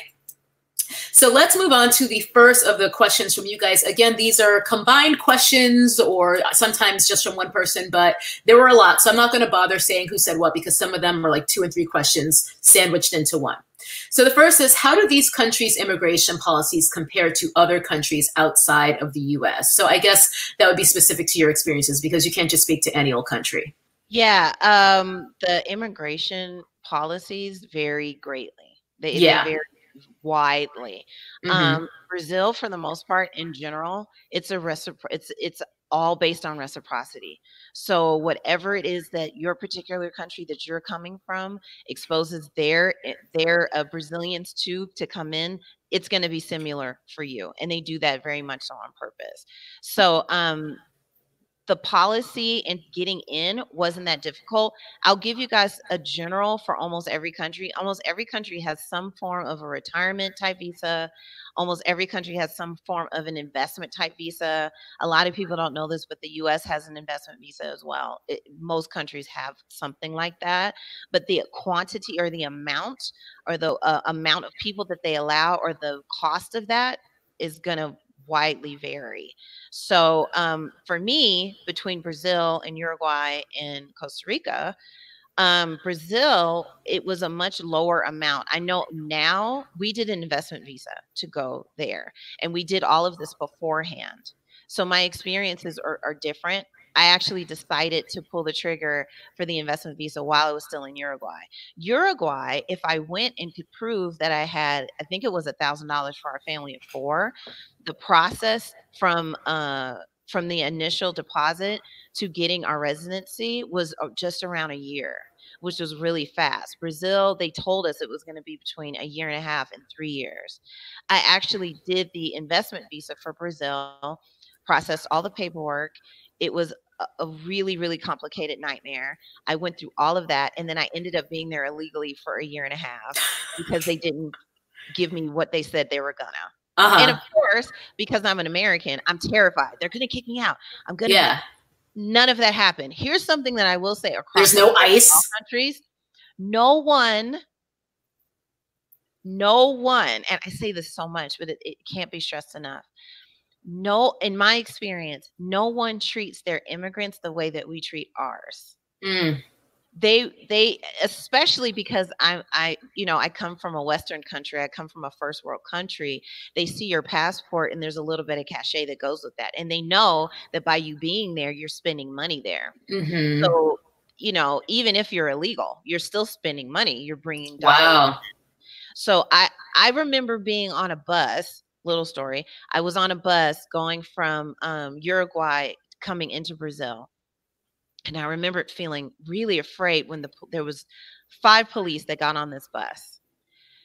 So let's move on to the first of the questions from you guys. Again, these are combined questions or sometimes just from one person, but there were a lot. So I'm not going to bother saying who said what because some of them are like 2 and 3 questions sandwiched into one. So the first is, how do these countries' immigration policies compare to other countries outside of the US? So I guess that would be specific to your experiences because you can't just speak to any old country. Yeah, the immigration policies vary greatly. They vary widely. Brazil, for the most part, in general, it's all based on reciprocity. So whatever it is that your particular country that you're coming from exposes their Brazilians to come in, it's going to be similar for you, and they do that very much so on purpose. So the policy and getting in wasn't that difficult. I'll give you guys a general for almost every country. Almost every country has some form of a retirement type visa. Almost every country has some form of an investment type visa. A lot of people don't know this, but the US has an investment visa as well. Most countries have something like that, but the quantity or the amount or the amount of people that they allow or the cost of that is going to widely vary. So for me, between Brazil and Uruguay and Costa Rica, Brazil, it was a much lower amount. I know now we did an investment visa to go there, and we did all of this beforehand. So my experiences are different. I actually decided to pull the trigger for the investment visa while I was still in Uruguay. Uruguay, if I went and could prove that I had, I think it was $1,000 for our family of 4, the process from the initial deposit to getting our residency was just around a year, which was really fast. Brazil, they told us it was going to be between a year and a half and 3 years. I actually did the investment visa for Brazil, processed all the paperwork. It was a really, really complicated nightmare. I went through all of that, and then I ended up being there illegally for a year and a half because they didn't give me what they said they were gonna. And of course, because I'm an American, I'm terrified. They're going to kick me out. I'm going to none of that happened. Here's something that I will say across there's no ICE countries. No one, and I say this so much, but it can't be stressed enough. No, in my experience, no one treats their immigrants the way that we treat ours. They especially because I come from a Western country, I come from a first world country. They see your passport and there's a little bit of cachet that goes with that, and they know that by you being there, you're spending money there. So even if you're illegal, you're still spending money. You're bringing dollars. So I remember being on a bus. Little story. I was on a bus going from Uruguay coming into Brazil. And I remember feeling really afraid when there was 5 police that got on this bus.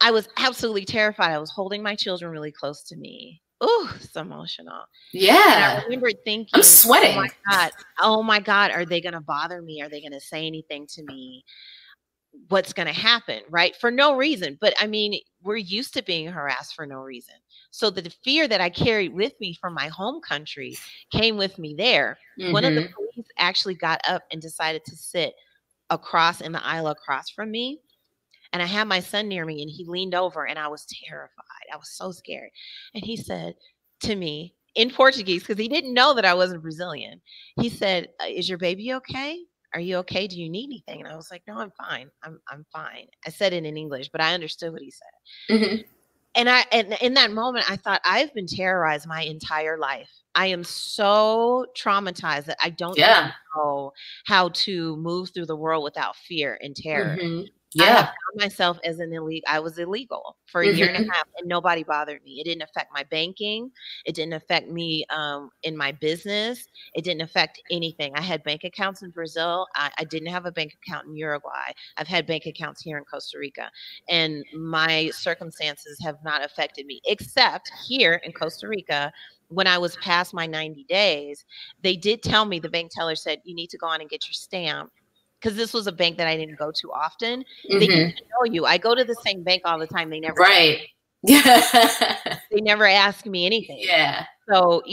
I was absolutely terrified. I was holding my children really close to me. Oh, it's emotional. And I Yeah. remember I'm thinking, sweating. oh my God, are they going to bother me? Are they going to say anything to me? What's going to happen, right? For no reason. But I mean, we're used to being harassed for no reason. So the fear that I carried with me from my home country came with me there. One of the police actually got up and decided to sit across in the aisle across from me. And I had my son near me, and he leaned over, and I was terrified. I was so scared. And he said to me in Portuguese, because he didn't know that I wasn't Brazilian, he said, "Is your baby okay? Are you okay? Do you need anything?" And I was like, "No, I'm fine. I'm fine." I said it in English, but I understood what he said. And in that moment, I thought, I've been terrorized my entire life. I am so traumatized that I don't even know how to move through the world without fear and terror. I have found myself as I was illegal for a year and a half, and nobody bothered me. It didn't affect my banking. It didn't affect me in my business. It didn't affect anything. I had bank accounts in Brazil. I didn't have a bank account in Uruguay. I've had bank accounts here in Costa Rica, and my circumstances have not affected me, except here in Costa Rica. When I was past my 90 days, they did tell me, the bank teller said, you need to go on and get your stamp. Because this was a bank that I didn't go to often. They get to know you. I go to the same bank all the time. They never they never ask me anything. Yeah. So,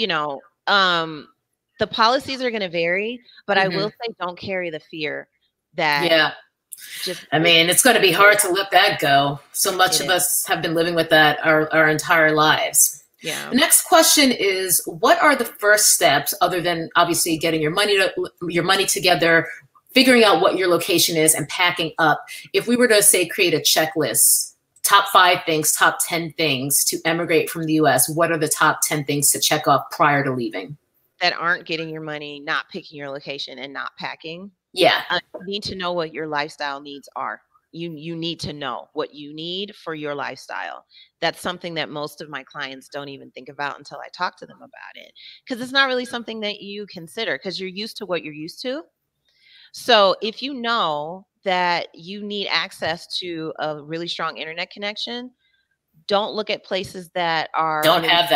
the policies are going to vary, but I will say, don't carry the fear that I mean, it's going to be hard to let that go. So much of us have been living with that our entire lives. Yeah. The next question is, what are the first steps, other than obviously getting your money together, figuring out what your location is, and packing up? If we were to, say, create a checklist, top 5 things, top 10 things to emigrate from the US, what are the top 10 things to check off prior to leaving? That aren't getting your money, not picking your location, and not packing. Yeah. You need to know what your lifestyle needs are. You need to know what you need for your lifestyle. That's something that most of my clients don't even think about until I talk to them about it, because it's not really something that you consider, because you're used to what you're used to. So if you know that you need access to a really strong internet connection, don't look at places that are don't have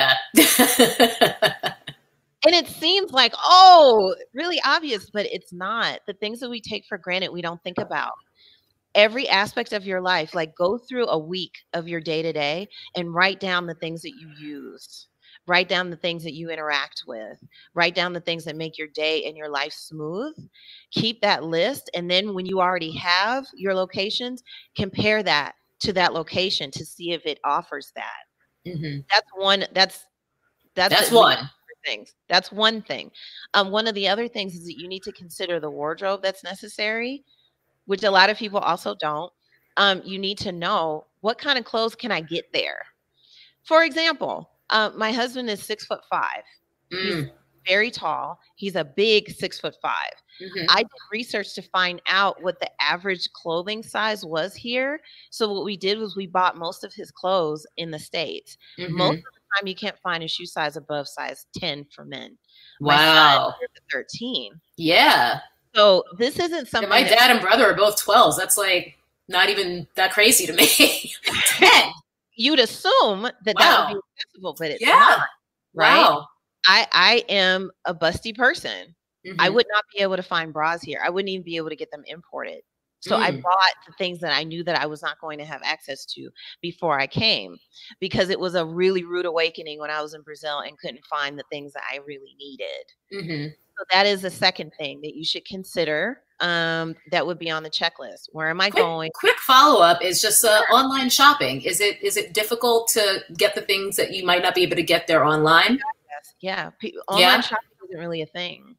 that. And it seems like, oh, really obvious, but it's not. The things that we take for granted, we don't think about. Every aspect of your life, like, go through a week of your day to day and write down the things that you use. Write down the things that you interact with. Write down the things that make your day and your life smooth. Keep that list. And then when you already have your locations, compare that to that location to see if it offers that. That's one. That's one. Things. That's one thing. One of the other things is that you need to consider the wardrobe that's necessary, which a lot of people also don't. You need to know, what kind of clothes can I get there? For example, my husband is 6'5". He's very tall. He's a big 6'5". I did research to find out what the average clothing size was here. So what we did was we bought most of his clothes in the States. Most of the time you can't find a shoe size above size 10 for men. Wow. My son is 13. Yeah. So this isn't something. My dad and brother are both 12s. That's like not even that crazy to me. 10. You'd assume that that would be accessible, but it's not. Right? Wow. I am a busty person. I would not be able to find bras here. I wouldn't even be able to get them imported. So I bought the things that I knew that I was not going to have access to before I came, because it was a really rude awakening when I was in Brazil and couldn't find the things that I really needed. So that is the second thing that you should consider. That would be on the checklist. Where am I going? Quick follow-up is just online shopping. Is it difficult to get the things that you might not be able to get there online? Yeah. Online shopping isn't really a thing.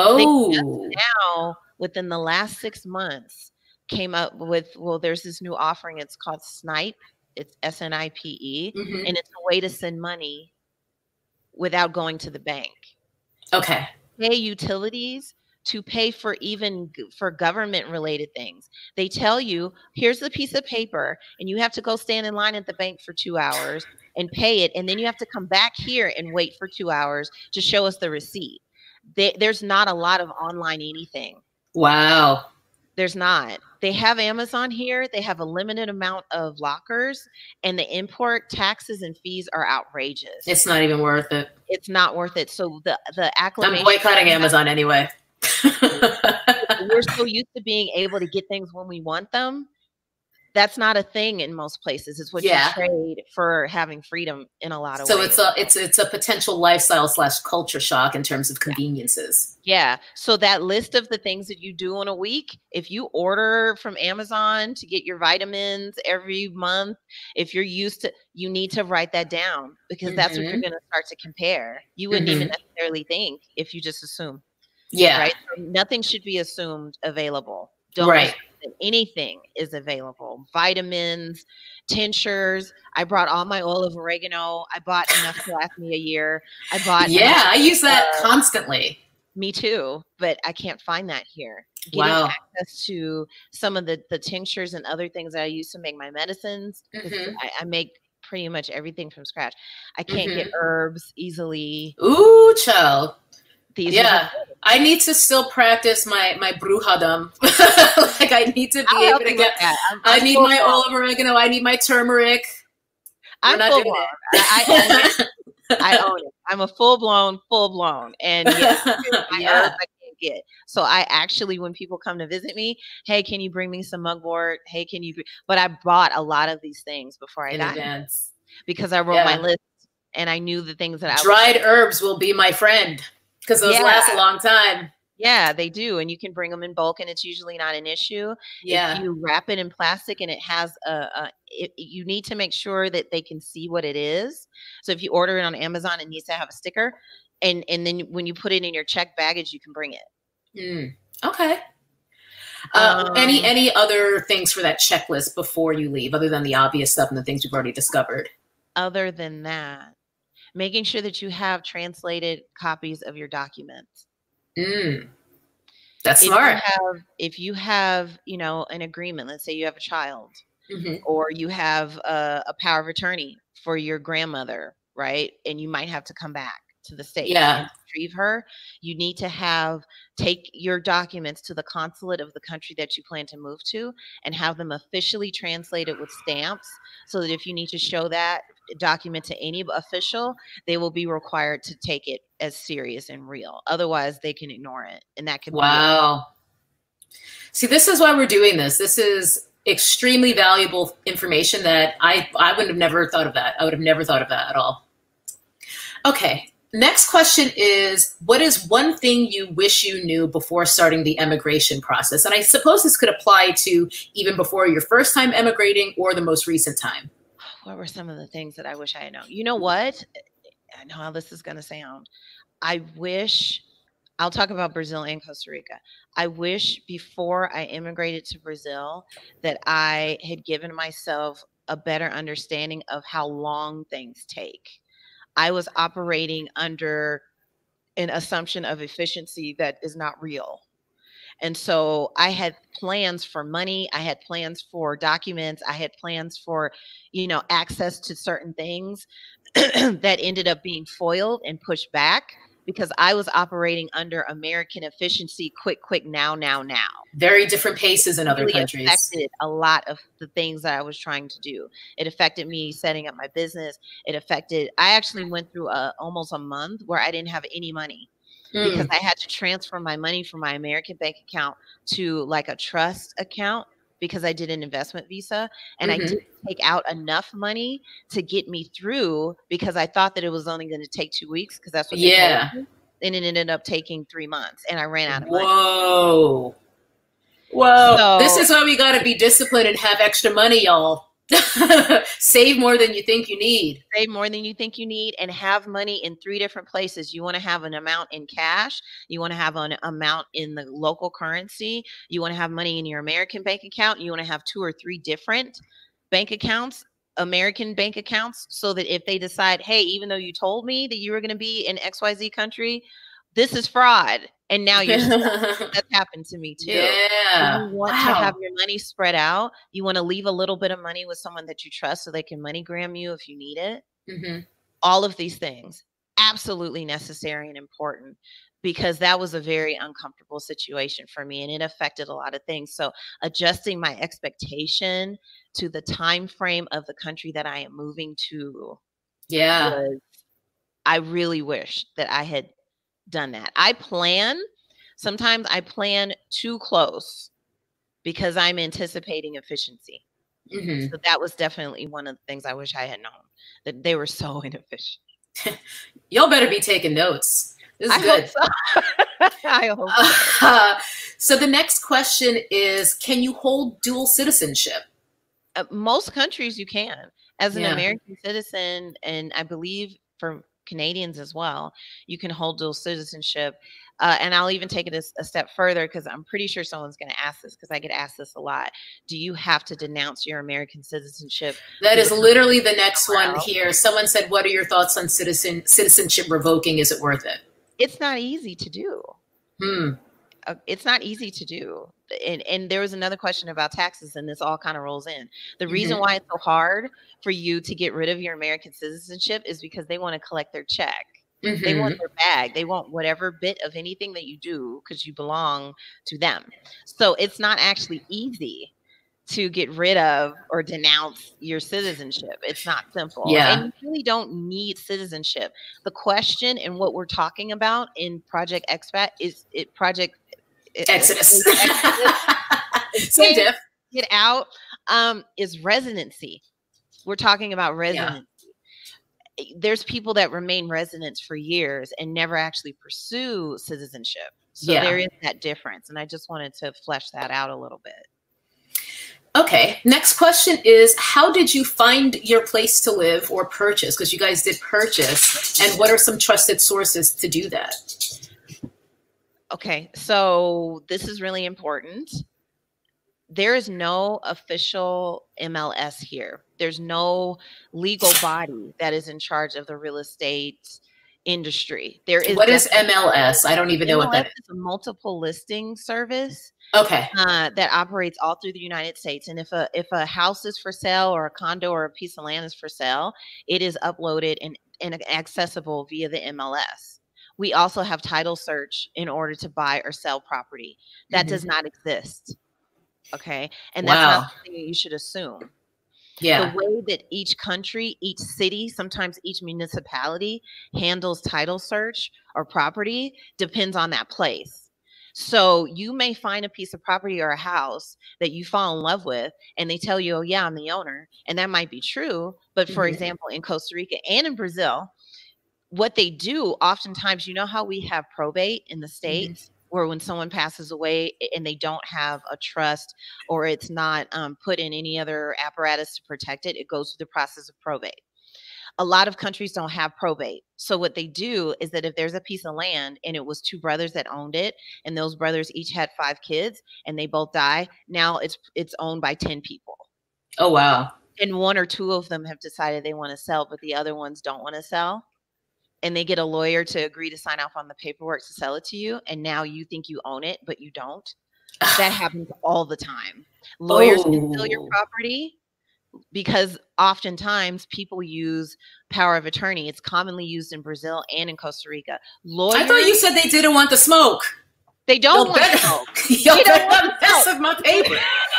Oh. Now, within the last 6 months, came up with, there's this new offering. It's called Snipe. It's SNIPE. And it's a way to send money without going to the bank. Okay. Pay utilities, to pay for government related things. They tell you, here's the piece of paper, and you have to go stand in line at the bank for 2 hours and pay it. And then you have to come back here and wait for 2 hours to show us the receipt. There's not a lot of online anything. Wow. There's not. They have Amazon here. They have a limited amount of lockers, and the import taxes and fees are outrageous. It's not even worth it. It's not worth it. So the I'm acclimation. boycotting Amazon anyway. We're so used to being able to get things when we want them. That's not a thing in most places. It's what you trade for having freedom in a lot of ways. So it's a potential lifestyle / culture shock in terms of conveniences. Yeah. So that list of the things that you do in a week, if you order from Amazon to get your vitamins every month, if you're used to, you need to write that down, because that's what you're going to start to compare. You wouldn't even necessarily think if you just assume. Yeah. Right. So nothing should be assumed available. Don't assume that anything is available. Vitamins, tinctures. I brought all my oil of oregano. I bought enough to last me a year. I bought. I use that constantly. Me too, but I can't find that here. Getting access to some of the tinctures and other things that I use to make my medicines. I make pretty much everything from scratch. I can't get herbs easily. Ooh, child. These I need to still practice my bruhadam. Like I need to be able to get. I need my oil of oregano. I need my turmeric. I'm full blown. I own it. I'm a full blown, and herbs I can't get. So I actually, when people come to visit me, hey, can you bring me some mugwort? Hey, can you? But I bought a lot of these things before I got here because I wrote my list and I knew the things that dried herbs will be my friend. Because those last a long time. Yeah, they do. And you can bring them in bulk and it's usually not an issue. Yeah. If you wrap it in plastic and it has you need to make sure that they can see what it is. So if you order it on Amazon, it needs to have a sticker. And then when you put it in your checked baggage, you can bring it. Okay. Any other things for that checklist before you leave, other than the obvious stuff and the things you've already discovered? Other than that, making sure that you have translated copies of your documents. That's smart. If you have, an agreement, let's say you have a child or you have a power of attorney for your grandmother, right? And you might have to come back to the States and retrieve her. You need to take your documents to the consulate of the country that you plan to move to and have them officially translated with stamps, so that if you need to show that document to any official, they will be required to take it as serious and real. Otherwise, they can ignore it. And that could be See, this is why we're doing this. This is extremely valuable information that I would have never thought of that. I would have never thought of that at all. Okay. Next question is, what is one thing you wish you knew before starting the emigration process? And I suppose this could apply to even before your first time emigrating or the most recent time. What were some of the things that I wish I had known? You know what? I know how this is going to sound. I'll talk about Brazil and Costa Rica. I wish before I immigrated to Brazil that I had given myself a better understanding of how long things take. I was operating under an assumption of efficiency that is not real. And so I had plans for money. I had plans for documents. I had plans for, access to certain things that ended up being foiled and pushed back because I was operating under American efficiency, quick, now. Very different paces in other countries. It affected a lot of the things that I was trying to do. It affected me setting up my business. I actually went through almost a month where I didn't have any money because I had to transfer my money from my American bank account to like a trust account because I did an investment visa, and I didn't take out enough money to get me through because I thought that it was only going to take 2 weeks because that's what they told me. And it ended up taking 3 months, and I ran out of money. Whoa. So, this is why we got to be disciplined and have extra money, y'all. Save more than you think you need. Save more than you think you need, and have money in 3 different places. You want to have an amount in cash. You want to have an amount in the local currency. You want to have money in your American bank account. You want to have 2 or 3 different bank accounts, American bank accounts, so that if they decide, hey, even though you told me that you were going to be in XYZ country, this is fraud. And now you're stuck. That's happened to me too. Yeah. You want to have your money spread out. You want to leave a little bit of money with someone that you trust so they can MoneyGram you if you need it. All of these things. absolutely necessary and important, because that was a very uncomfortable situation for me, and it affected a lot of things. So adjusting my expectation to the time frame of the country that I am moving to Yeah. was, I really wish that I had done that. Sometimes I plan too close because I'm anticipating efficiency. Mm-hmm. So that was definitely one of the things I wish I had known, that they were so inefficient. Y'all better be taking notes. This is I good. hope so. I hope so. So the next question is, can you hold dual citizenship? Most countries you can. As an Yeah. American citizen, and I believe for Canadians as well, you can hold dual citizenship. And I'll even take it a step further, because I'm pretty sure someone's going to ask this, because I get asked this a lot. Do you have to denounce your American citizenship? That is literally the next one else? here. Someone said, what are your thoughts on citizenship revoking? Is it worth it? It's not easy to do. It's not easy to do. And there was another question about taxes, and this all kind of rolls in. The reason why it's so hard for you to get rid of your American citizenship is because they want to collect their check. They want their bag. They want whatever bit of anything that you do, because you belong to them. So it's not actually easy to get rid of or denounce your citizenship. It's not simple. Yeah. And you really don't need citizenship. The question and what we're talking about in Project Expat is Project Exodus. Same diff. Get out is residency. We're talking about residency. Yeah. There's people that remain residents for years and never actually pursue citizenship. So there is that difference. And I just wanted to flesh that out a little bit. Okay, next question is, how did you find your place to live or purchase? Because you guys did purchase, and what are some trusted sources to do that? Okay, so this is really important. There is no official MLS here. There's no legal body that is in charge of the real estate industry. There is. What is MLS? I don't even know what that is. It's a multiple listing service. Okay. That operates all through the United States. And if a house is for sale, or a condo or a piece of land is for sale, it is uploaded and accessible via the MLS. We also have title search in order to buy or sell property. That does not exist. Okay. And that's not something that you should assume. Yeah. The way that each country, each city, sometimes each municipality handles title search or property depends on that place. So you may find a piece of property or a house that you fall in love with, and they tell you, oh yeah, I'm the owner. And that might be true. But for example, in Costa Rica and in Brazil, what they do oftentimes, you know how we have probate in the States, where when someone passes away and they don't have a trust, or it's not put in any other apparatus to protect it, it goes through the process of probate. A lot of countries don't have probate. So what they do is that if there's a piece of land and it was two brothers that owned it, and those brothers each had 5 kids and they both die, now it's owned by 10 people. Oh, wow. And 1 or 2 of them have decided they want to sell, but the other ones don't want to sell. And they get a lawyer to agree to sign off on the paperwork to sell it to you. And now you think you own it, but you don't. That happens all the time. Lawyers can steal your property, because oftentimes people use power of attorney. It's commonly used in Brazil and in Costa Rica. Lawyers, I thought you said they didn't want the smoke. They don't want smoke. They don't want mess with my paper.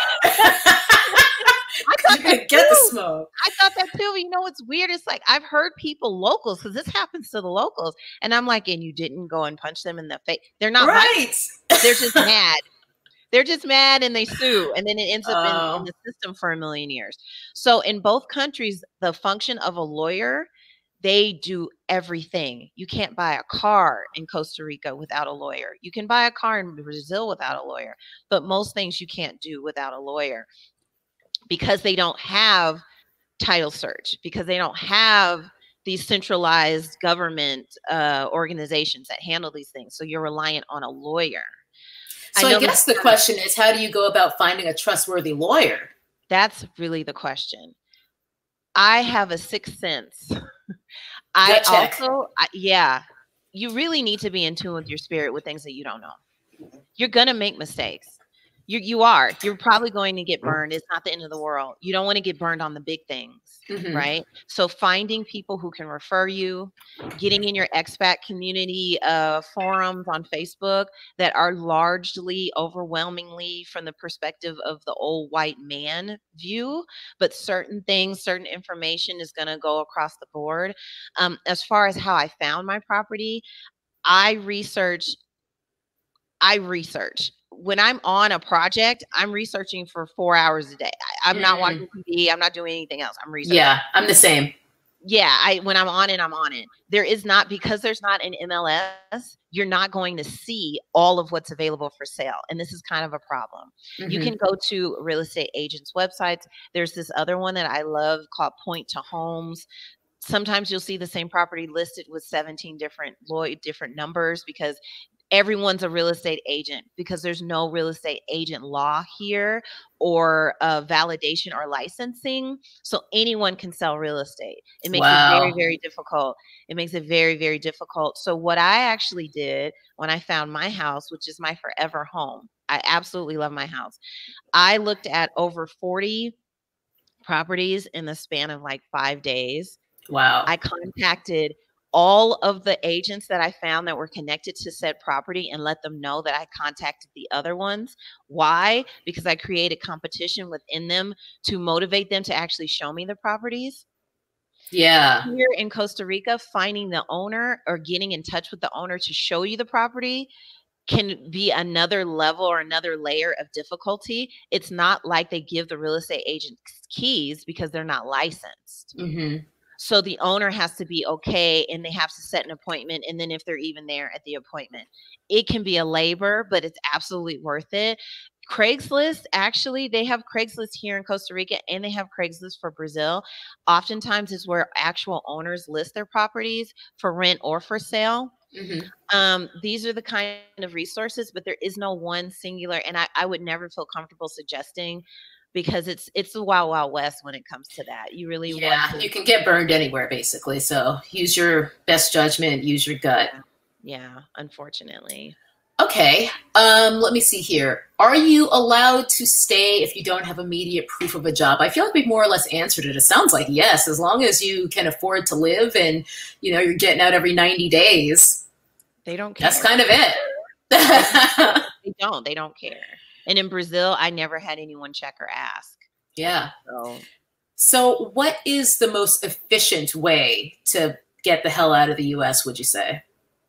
I thought that get the smoke. I thought that too. You know what's weird? It's like I've heard people, locals, because this happens to the locals, and I'm like, and you didn't go and punch them in the face. They're not right. They're just mad. They're just mad, and they sue, and then it ends up in the system for a million years. So in both countries, the function of a lawyer, they do everything. You can't buy a car in Costa Rica without a lawyer. You can buy a car in Brazil without a lawyer, but most things you can't do without a lawyer, because they don't have title search, because they don't have these centralized government organizations that handle these things. So you're reliant on a lawyer. So I guess the question is, how do you go about finding a trustworthy lawyer? That's really the question. I have a sixth sense. Yeah, you really need to be in tune with your spirit with things that you don't know. You're going to make mistakes. You're probably going to get burned. It's not the end of the world. You don't want to get burned on the big things, right? So finding people who can refer you, getting in your expat community forums on Facebook that are largely overwhelmingly from the perspective of the old white man view, but certain things, certain information is going to go across the board. As far as how I found my property, I research. When I'm on a project, I'm researching for 4 hours a day. I'm not watching TV. I'm not doing anything else. I'm researching. Yeah, I'm the same. Yeah, when I'm on it, I'm on it. There's not an MLS, you're not going to see all of what's available for sale. And this is kind of a problem. You can go to real estate agents' websites. There's this other one that I love called Point to Homes. Sometimes you'll see the same property listed with 17 different numbers because everyone's a real estate agent, because there's no real estate agent law here or validation or licensing. So anyone can sell real estate. It makes it very, very difficult. It makes it very, very difficult. So what I actually did when I found my house, which is my forever home, I absolutely love my house. I looked at over 40 properties in the span of like 5 days. Wow. I contacted all of the agents that I found that were connected to said property and let them know that I contacted the other ones. Why? Because I created competition within them to motivate them to actually show me the properties. Yeah. Here in Costa Rica, finding the owner or getting in touch with the owner to show you the property can be another level or another layer of difficulty. It's not like they give the real estate agent keys because they're not licensed. So the owner has to be okay, and they have to set an appointment. And then if they're even there at the appointment, it can be a labor, but it's absolutely worth it. Craigslist, actually, they have Craigslist here in Costa Rica, and they have Craigslist for Brazil. Oftentimes is where actual owners list their properties for rent or for sale. These are the kind of resources, but there is no one singular, and I would never feel comfortable suggesting, because it's the wild, wild west when it comes to that. You really want to. You can get burned anywhere, basically. So use your best judgment, use your gut. Yeah, unfortunately. Okay. Let me see here. Are you allowed to stay if you don't have immediate proof of a job? I feel like we've more or less answered it. It sounds like yes, as long as you can afford to live and you're getting out every 90 days. They don't care. That's kind of it. They don't care. And in Brazil, I never had anyone check or ask. Yeah. So what is the most efficient way to get the hell out of the US, would you say?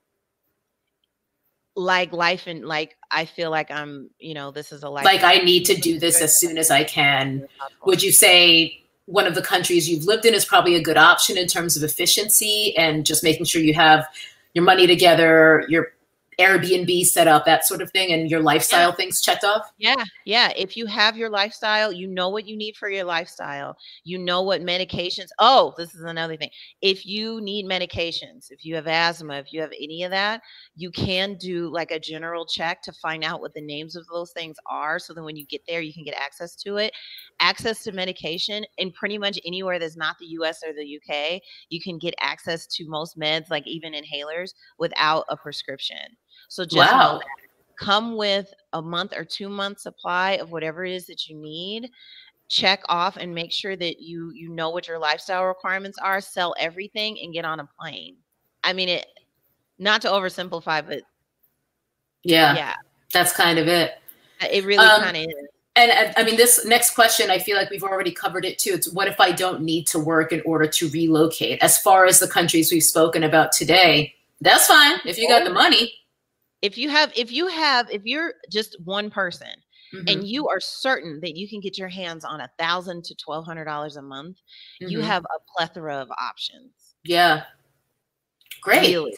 Like life, and like I feel like I'm, this is a life. Like I need to do this as soon as I can. Would you say one of the countries you've lived in is probably a good option in terms of efficiency and just making sure you have your money together, your Airbnb set up, that sort of thing, and your lifestyle things checked off? Yeah. If you have your lifestyle, you know what you need for your lifestyle. You know what medications. Oh, this is another thing. If you need medications, if you have asthma, if you have any of that, you can do like a general check to find out what the names of those things are. So then when you get there, you can get access to it. Access to medication in pretty much anywhere that's not the US or the UK, you can get access to most meds, like even inhalers, without a prescription. So just know that. Come with a month or 2 month supply of whatever it is that you need. Check off and make sure that you know what your lifestyle requirements are. Sell everything and get on a plane. I mean, not to oversimplify, but yeah, that's kind of it. It really kind of is. And I mean, this next question, I feel like we've already covered it too. It's what if I don't need to work in order to relocate? As far as the countries we've spoken about today, that's fine if you got the money. If you're just one person and you are certain that you can get your hands on $1,000 to $1,200 a month, you have a plethora of options. Yeah. Great. Really.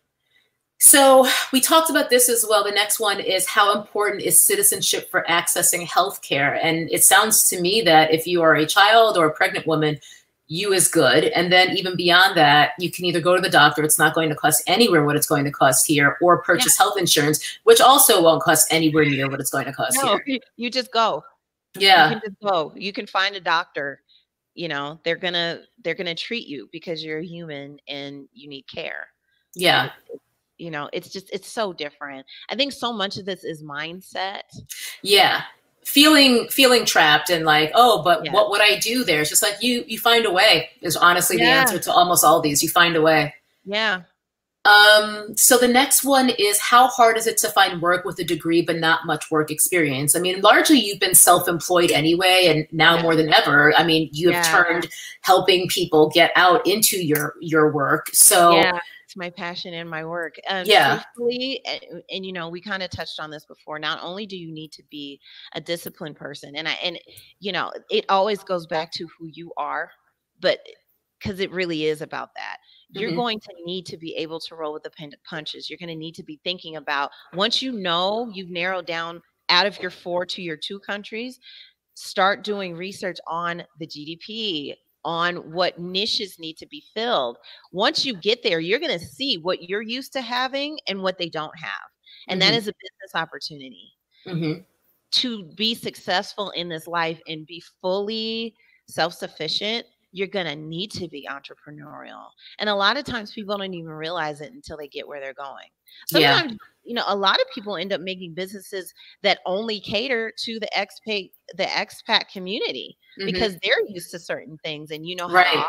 So we talked about this as well. The next one is how important is citizenship for accessing healthcare? And it sounds to me that if you are a child or a pregnant woman, you is good. And then even beyond that, you can either go to the doctor, it's not going to cost anywhere what it's going to cost here, or purchase health insurance, which also won't cost anywhere near what it's going to cost here. You just go. Yeah. You can just go. You can find a doctor. They're gonna treat you because you're a human and you need care. Yeah. You know, it's so different. I think so much of this is mindset. Yeah. Feeling trapped and like, oh, but Yeah. what would I do there? It's just like you find a way is honestly the Yeah. answer to almost all these. You find a way. Yeah. So the next one is, how hard is it to find work with a degree but not much work experience? I mean, largely you've been self-employed anyway, and now Yeah. more than ever, I mean, you have Yeah. turned helping people get out into your work. So Yeah. It's my passion and my work. yeah. Truthfully, and you know, we kind of touched on this before. Not only do you need to be a disciplined person, and you know, it always goes back to who you are, but because it really is about that. You're Hmm. going to need to be able to roll with the punches. You're going to need to be thinking about, once you know you've narrowed down out of your 4 to your 2 countries, start doing research on the GDP, on what niches need to be filled. Once you get there, you're going to see what you're used to having and what they don't have. And that Hmm. is a business opportunity Hmm. to be successful in this life and be fully self-sufficient. You're going to need to be entrepreneurial. And a lot of times people don't even realize it until they get where they're going. Yeah. Sometimes, you know, a lot of people end up making businesses that only cater to the expat community Hmm. because they're used to certain things and you know how to Right. offer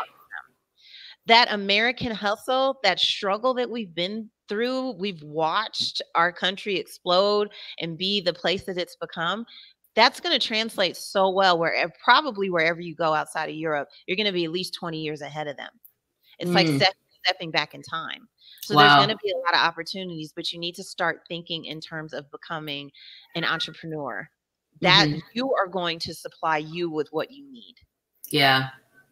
that American hustle, that struggle that we've been through. We've watched our country explode and be the place that it's become. That's going to translate so well wherever, probably wherever you go outside of Europe, you're going to be at least 20 years ahead of them. It's like Mm. stepping back in time. So there's going Wow. to be a lot of opportunities, but you need to start thinking in terms of becoming an entrepreneur. That Hmm. you are going to supply you with what you need. Yeah.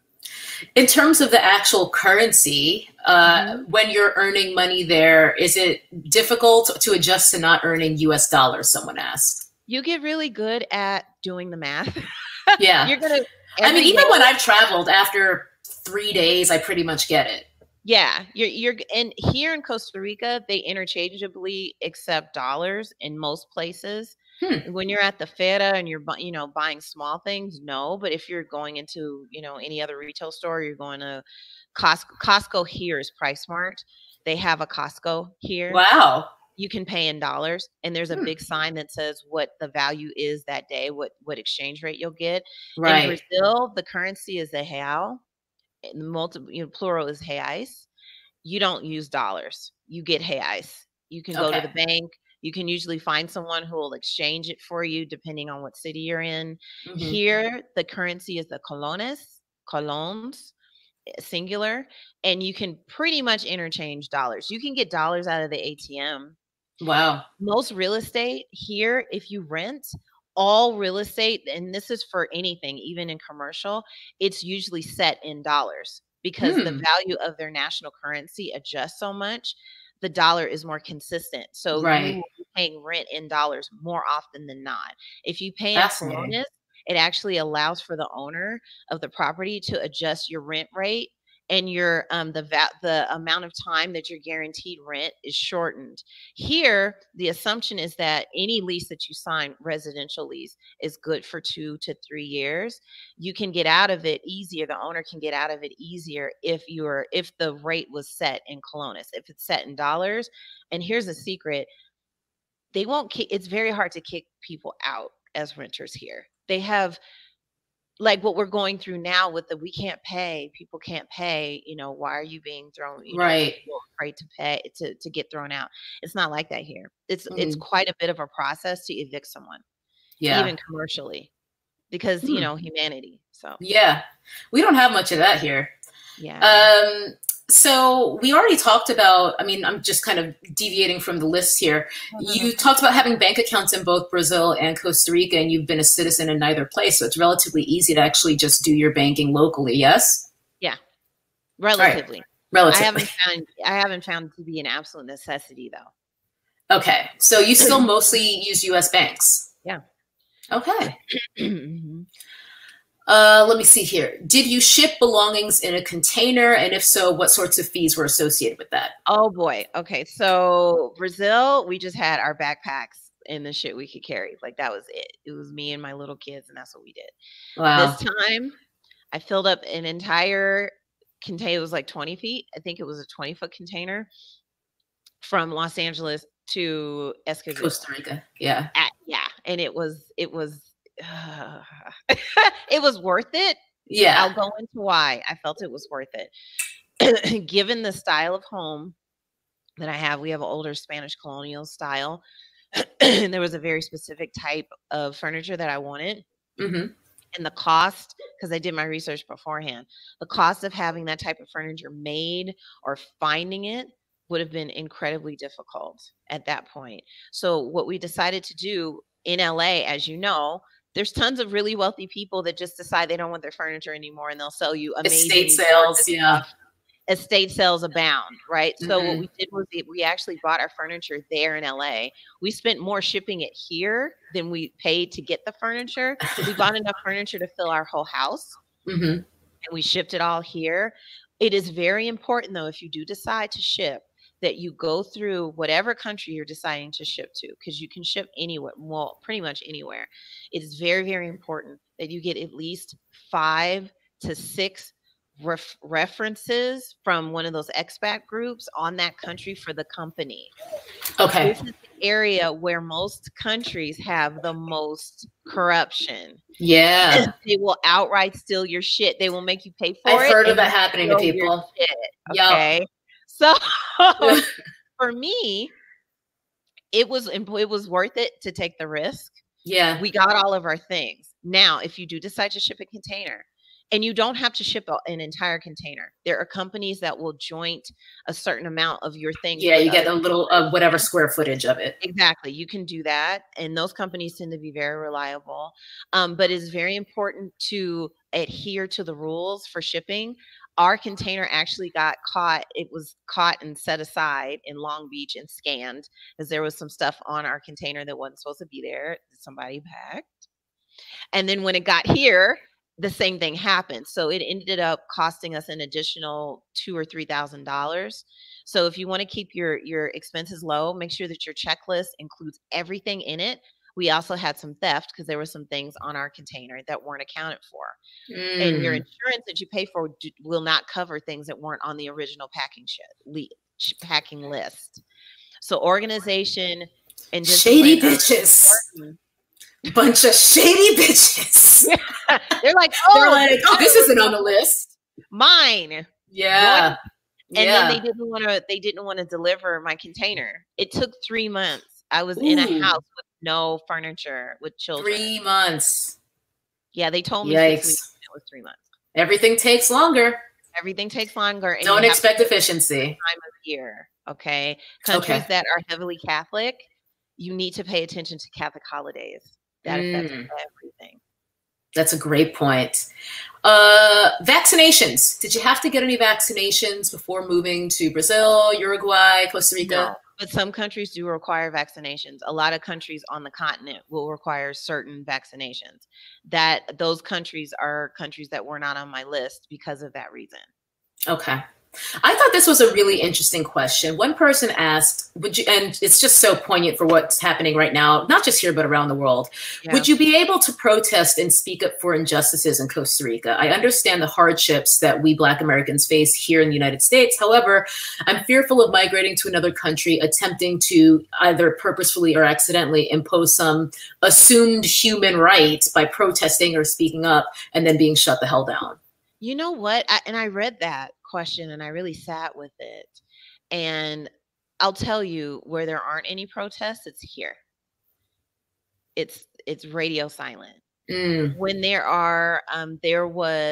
In terms of the actual currency, Mhm. when you're earning money there, is it difficult to adjust to not earning US dollars? Someone asked. You get really good at doing the math. Yeah. You're gonna I mean, every day. even when I've traveled, after 3 days, I pretty much get it. Yeah, you're and here in Costa Rica, they interchangeably accept dollars in most places. Hmm. When you're at the feta and you're you know, buying small things, no. But if you're going into, you know, any other retail store, you're going to Costco here is Price Smart. They have a Costco here. Wow. You can pay in dollars, and there's a Hmm. big sign that says what the value is that day, what exchange rate you'll get. In Right. Brazil, the currency is the real, and multiple, you know, plural is reais. You don't use dollars. You get reais. You can go to Okay. the bank. You can usually find someone who will exchange it for you depending on what city you're in. Hmm. Here, the currency is the colones, singular, and you can pretty much interchange dollars. You can get dollars out of the ATM. Wow. Most real estate here, if you rent, all real estate, and this is for anything, even in commercial, it's usually set in dollars because the Hmm. value of their national currency adjusts so much. The dollar is more consistent. So you Right. will be paying rent in dollars more often than not. If you pay in Fascinating. colones, it actually allows for the owner of the property to adjust your rent rate, and your the amount of time that your guaranteed rent is shortened. Here, the assumption is that any lease that you sign, residential lease, is good for 2 to 3 years. You can get out of it easier. The owner can get out of it easier if the rate was set in colones, if it's set in dollars. And here's a secret: they won't. It's very hard to kick people out as renters here. They have, like what we're going through now with the we can't pay, people can't pay, you know, why are you being thrown, you know, Right. people are afraid to pay to get thrown out. It's not like that here. It's Hmm. quite a bit of a process to evict someone, Yeah. even commercially, because you Hmm. know, humanity. So Yeah. We don't have much of that here. yeah. Um, so we already talked about, I mean, I'm just kind of deviating from the list here. No, no, You no. talked about having bank accounts in both Brazil and Costa Rica, and you've been a citizen in neither place. So it's relatively easy to actually just do your banking locally. Yes. Yeah, All right. relatively. Relatively. I haven't found it to be an absolute necessity Okay. So you though. still mostly use US banks. Yeah. Okay. Mhm. Let me see here. Did you ship belongings in a container? And if so, what sorts of fees were associated with that? Oh boy. Okay. So Brazil, we just had our backpacks and the shit we could carry. Like that was it. It was me and my little kids, and that's what we did. This Wow. time, I filled up an entire container. It was like 20 feet. I think it was a 20-foot container from Los Angeles to Escondido. Costa Rica. Yeah. Yeah, and it was it was worth it. Yeah. I'll go into why I felt it was worth it. Given the style of home that I have, we have an older Spanish colonial style. And there was a very specific type of furniture that I wanted. Mm-hmm. And the cost, because I did my research beforehand, the cost of having that type of furniture made or finding it would have been incredibly difficult at that point. So what we decided to do in LA, as you know, there's tons of really wealthy people that just decide they don't want their furniture anymore, and they'll sell you Estate amazing sales. Yeah. stuff. Estate sales abound, right? So what Mm-hmm. we did was we actually bought our furniture there in LA. We spent more shipping it here than we paid to get the furniture. We bought enough furniture to fill our whole house, Mm-hmm. and we shipped it all here. It is very important, though, if you do decide to ship, that you go through whatever country you're deciding to ship to, because you can ship anywhere, well, pretty much anywhere. It is very, very important that you get at least 5 to 6 references from one of those expat groups on that country for the company. Okay. This is the area where most countries have the most corruption. Yeah. They will outright steal your shit. They will make you pay for it. I've heard of that happening to people. Okay. Yep. So for me, it was worth it to take the risk. Yeah. We got all of our things. Now, if you do decide to ship a container, and you don't have to ship an entire container. There are companies that will joint a certain amount of your things. Yeah, you get a little of whatever square footage of it. Exactly. You can do that. And those companies tend to be very reliable. But it's very important to adhere to the rules for shipping. Our container actually got caught. It was caught and set aside in Long Beach and scanned, because there was some stuff on our container that wasn't supposed to be there. Somebody packed. And then when it got here, the same thing happened. So it ended up costing us an additional $2,000 or $3,000. So if you want to keep your expenses low, make sure that your checklist includes everything in it. We also had some theft, because there were some things on our container that weren't accounted for. And your insurance that you pay for will not cover things that weren't on the original packing list. So organization and shady bitches. Bunch of shady bitches. They're like, oh, this isn't on the list. Mine. Yeah. And then they didn't want to deliver my container. It took 3 months. I was in a house with no furniture, with children. 3 months. Yeah, they told me 6 weeks. It was 3 months. Everything takes longer. Everything takes longer. And don't expect efficiency. Time of year. Okay. Countries that are heavily Catholic, you need to pay attention to Catholic holidays. That affects everything. That's a great point. Vaccinations. Did you have to get any vaccinations before moving to Brazil, Uruguay, Costa Rica? No, but some countries do require vaccinations. A lot of countries on the continent will require certain vaccinations. Those countries are countries that were not on my list because of that reason. Okay. I thought this was a really interesting question. One person asked, would you, and it's just so poignant for what's happening right now, not just here, but around the world. Yeah. Would you be able to protest and speak up for injustices in Costa Rica? I understand the hardships that we Black Americans face here in the United States. However, I'm fearful of migrating to another country, attempting to either purposefully or accidentally impose some assumed human right by protesting or speaking up and then being shut the hell down. You know what? I read that question and I really sat with it. And I'll tell you, where there aren't any protests, it's here. It's radio silent. When there are, there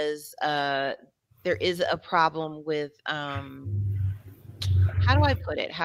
is a problem with, how do I put it?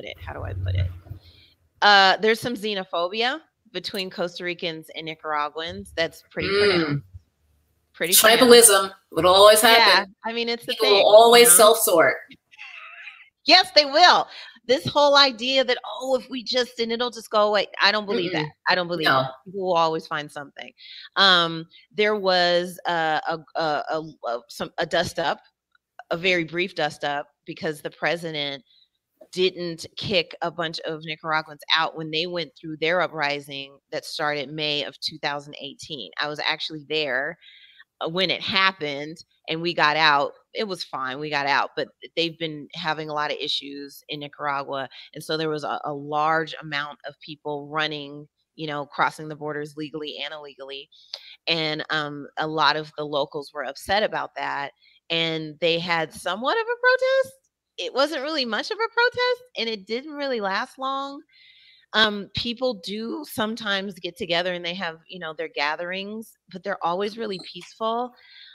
There's some xenophobia between Costa Ricans and Nicaraguans. That's pretty pronounced. Tribalism would always happen. Yeah, I mean, it's the People thing. will always self-sort. Yes, they will. This whole idea that, if we just, and it'll just go away. I don't believe that. I don't believe that. People will always find something. There was a dust up, a very brief dust up, because the president didn't kick a bunch of Nicaraguans out when they went through their uprising that started May of 2018. I was actually there. when it happened and we got out, it was fine. We got out, but they've been having a lot of issues in Nicaragua. And so there was a large amount of people running, you know, crossing the borders legally and illegally. And a lot of the locals were upset about that. And they had somewhat of a protest. It wasn't really much of a protest, and it didn't really last long. People do sometimes get together and they have, you know, their gatherings, but they're always really peaceful.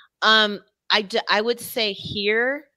I would say here,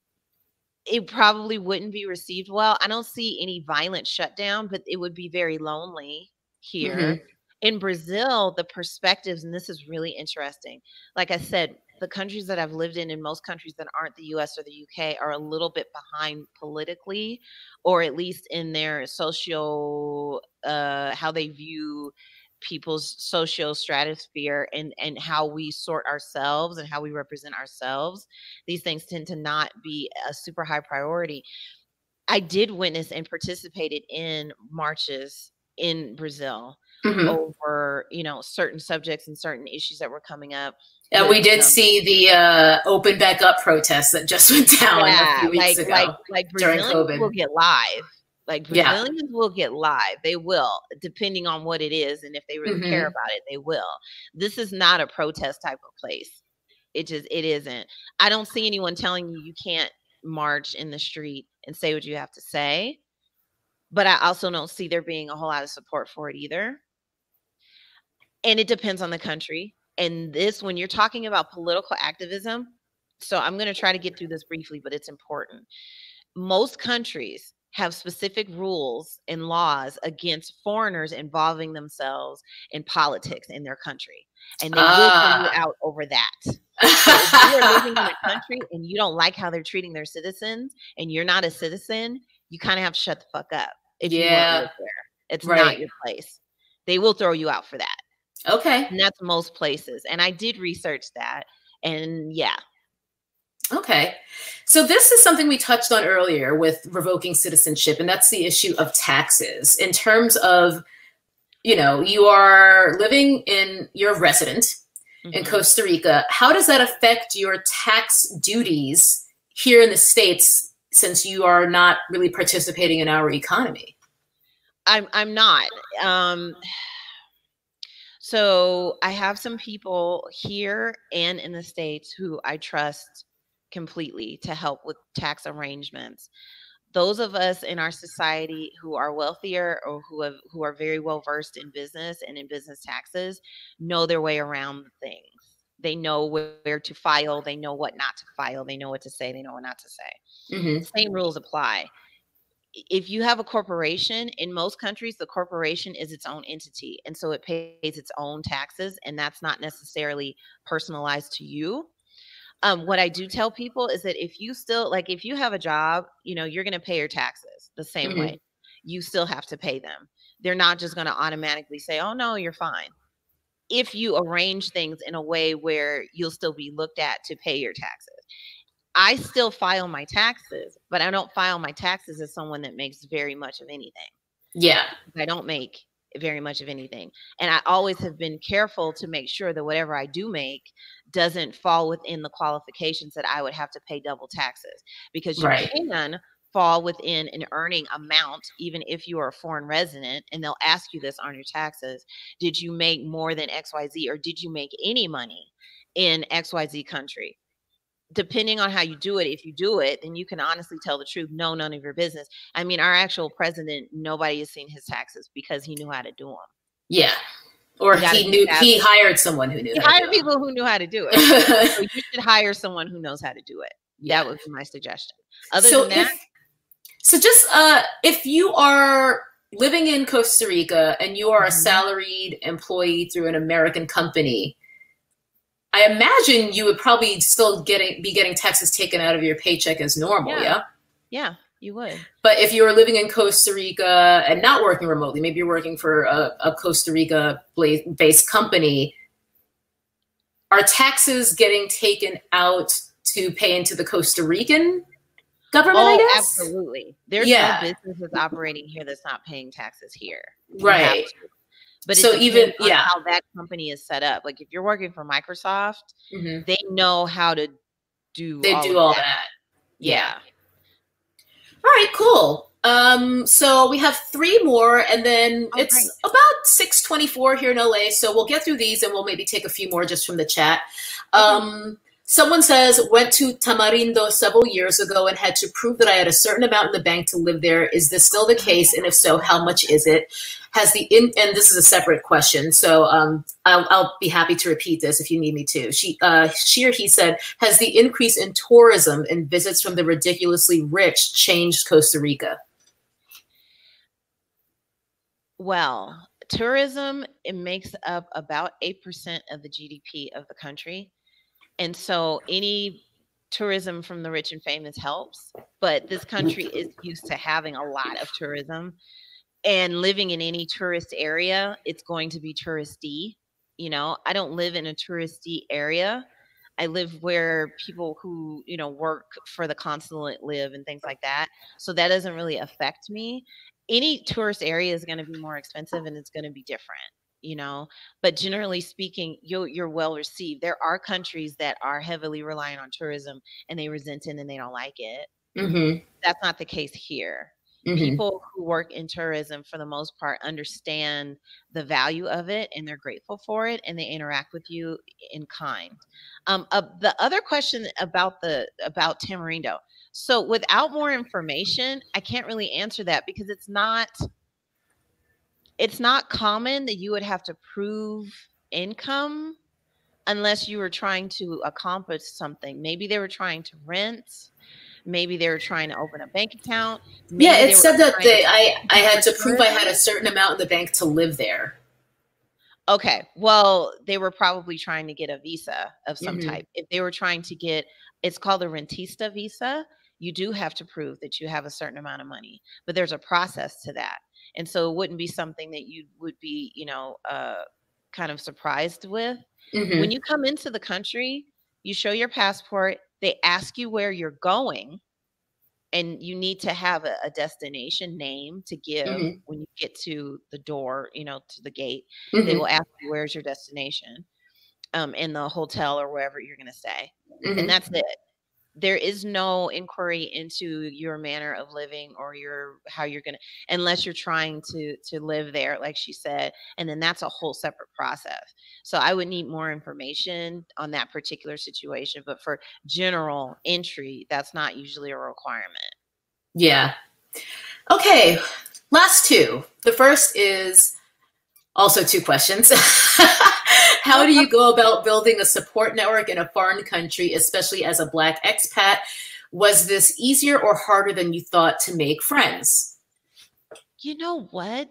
it probably wouldn't be received well. I don't see any violent shutdown, but it would be very lonely here. In Brazil, the perspectives, and this is really interesting. Like I said, the countries that I've lived in most countries that aren't the US or the UK are a little bit behind politically, or at least in their socio, how they view people's social stratosphere, and how we sort ourselves and how we represent ourselves. These things tend to not be a super high priority. I did witness and participated in marches in Brazil over, you know, certain subjects and certain issues that were coming up. And we did see the open back up protests that just went down a few weeks ago. Like during Brazilians COVID. will get live. Like Brazilians will get live. They will, depending on what it is. And if they really care about it, they will. This is not a protest type of place. It isn't. I don't see anyone telling you can't march in the street and say what you have to say. But I also don't see there being a whole lot of support for it either. And it depends on the country. And this, when you're talking about political activism, so I'm going to try to get through this briefly, but it's important. Most countries have specific rules and laws against foreigners involving themselves in politics in their country. And they will throw you out over that. So if you are living in a country and you don't like how they're treating their citizens and you're not a citizen, you kind of have to shut the fuck up if you want to live there. It's not your place. They will throw you out for that. Okay. And that's most places. And I did research that. And yeah. Okay. So this is something we touched on earlier with revoking citizenship, and that's the issue of taxes. In terms of, you know, you're a resident in Costa Rica. How does that affect your tax duties here in the States, since you are not really participating in our economy? I'm not. So I have some people here and in the States who I trust completely to help with tax arrangements. Those of us in our society who are wealthier or who are very well versed in business and in business taxes know their way around things. They know where to file. They know what not to file. They know what to say. They know what not to say. Same rules apply. If you have a corporation, in most countries, the corporation is its own entity. And so it pays its own taxes, and that's not necessarily personalized to you. What I do tell people is that if you have a job, you know, you're going to pay your taxes the same way. You still have to pay them. They're not just going to automatically say, oh, no, you're fine. If you arrange things in a way where you'll still be looked at to pay your taxes. I still file my taxes, but I don't file my taxes as someone that makes very much of anything. Yeah. I don't make very much of anything. And I always have been careful to make sure that whatever I do make doesn't fall within the qualifications that I would have to pay double taxes, because you can fall within an earning amount, even if you are a foreign resident, and they'll ask you this on your taxes. Did you make more than XYZ, or did you make any money in XYZ country? Depending on how you do it, if you do it, then you can honestly tell the truth. No, none of your business. I mean, our actual president, nobody has seen his taxes because he knew how to do them. Yeah. Or he hired someone who knew how to do it. He hired people who knew how to do it. So you should hire someone who knows how to do it. Yeah. That would be my suggestion. Other than that. If you are living in Costa Rica and you are a salaried employee through an American company, I imagine you would probably still be getting taxes taken out of your paycheck as normal, yeah? Yeah, you would. But if you were living in Costa Rica and not working remotely, maybe you're working for a Costa Rica-based company, are taxes getting taken out to pay into the Costa Rican government, I guess? Absolutely. There's no businesses operating here that's not paying taxes here. Right. But it So even, depends on yeah. how that company is set up. Like if you're working for Microsoft, Hmm. they know how to do They all do of all that. that. Yeah. Yeah. All right, cool. So we have three more, and then Oh, it's great. about 6:24 here in LA. So we'll get through these, and we'll maybe take a few more just from the chat. Okay. Someone says, went to Tamarindo several years ago and had to prove that I had a certain amount in the bank to live there. Is this still the Oh, case? And if so, how much is it? Has the in and this is a separate question, so I'll be happy to repeat this if you need me to. She or he said, has the increase in tourism and visits from the ridiculously rich changed Costa Rica? well, tourism, it makes up about 8% of the GDP of the country. And so any tourism from the rich and famous helps. But this country is used to having a lot of tourism. And living in any tourist area, it's going to be touristy. You know, I don't live in a touristy area. I live where people who, work for the consulate live and things like that. So that doesn't really affect me. Any tourist area is going to be more expensive and it's going to be different, you know. But generally speaking, you're well received. There are countries that are heavily reliant on tourism and they resent it and they don't like it. Mm-hmm. That's not the case here. Mm-hmm. People who work in tourism, for the most part, understand the value of it and they're grateful for it and they interact with you in kind. The other question about Tamarindo. So, without more information, I can't really answer that because it's not common that you would have to prove income unless you were trying to accomplish something. Maybe they were trying to rent. Maybe they were trying to open a bank account. Yeah, Maybe it they were said that trying to I for had to prove I had a tourism. certain amount in the bank to live there. Okay, well, they were probably trying to get a visa of some Mm-hmm. type. If they were trying to get, it's called a rentista visa. You do have to prove that you have a certain amount of money, but there's a process to that. And so it wouldn't be something that you would be, kind of surprised with. When Mm-hmm. you come into the country, you show your passport, they ask you where you're going, and you need to have a destination name to give Mm-hmm. when you get to the door, to the gate. They Mm-hmm. will ask you, where's your destination, in the hotel or wherever you're going to stay. And Mm-hmm. that's it. There is no inquiry into your manner of living or how you're going to, unless you're trying to live there, like she said. And then that's a whole separate process. So I would need more information on that particular situation. But for general entry, that's not usually a requirement. Yeah. Okay. Last two. The first is also two questions. How do you go about building a support network in a foreign country, especially as a Black expat? Was this easier or harder than you thought to make friends? You know what?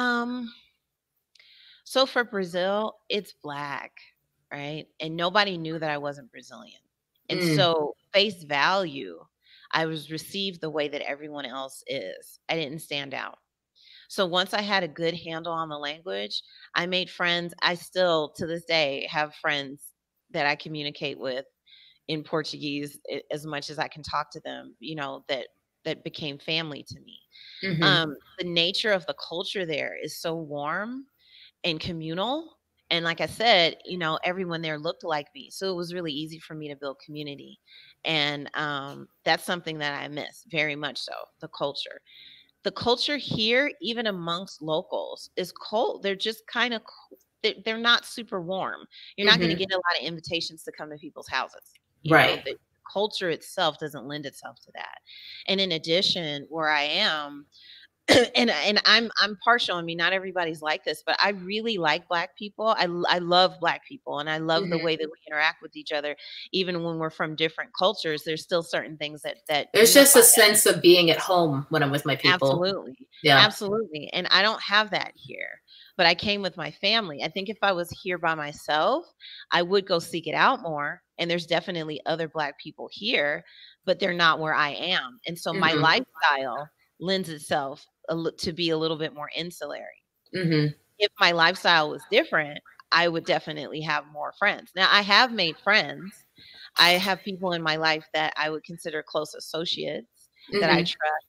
So for Brazil, it's Black, right? And nobody knew that I wasn't Brazilian. And Mm, so face value, I was received the way that everyone else is. I didn't stand out. So once I had a good handle on the language, I made friends. I still, to this day, have friends that I communicate with in Portuguese as much as I can talk to them, that became family to me. hmm. The nature of the culture there is so warm and communal. And like I said, everyone there looked like me. So it was really easy for me to build community. And that's something that I miss very much so, the culture. The culture here, even amongst locals, is cold. They're just kind of, they're not super warm. You're not going to Hmm. get a lot of invitations to come to people's houses. Right. The culture itself doesn't lend itself to that. And in addition, where I am, and I'm partial. I mean, not everybody's like this, but I really like Black people. I love Black people, and I love the Hmm. way that we interact with each other, even when we're from different cultures. There's still certain things that There's just unify a us. sense of being at home when I'm with my people. Absolutely. Yeah. Absolutely. And I don't have that here, but I came with my family. I think if I was here by myself, I would go seek it out more. And there's definitely other Black people here, but they're not where I am. And so my Hmm. lifestyle lends itself to be a little bit more insular. Hmm. If my lifestyle was different, I would definitely have more friends. Now, I have made friends. I have people in my life that I would consider close associates that I Hmm. trust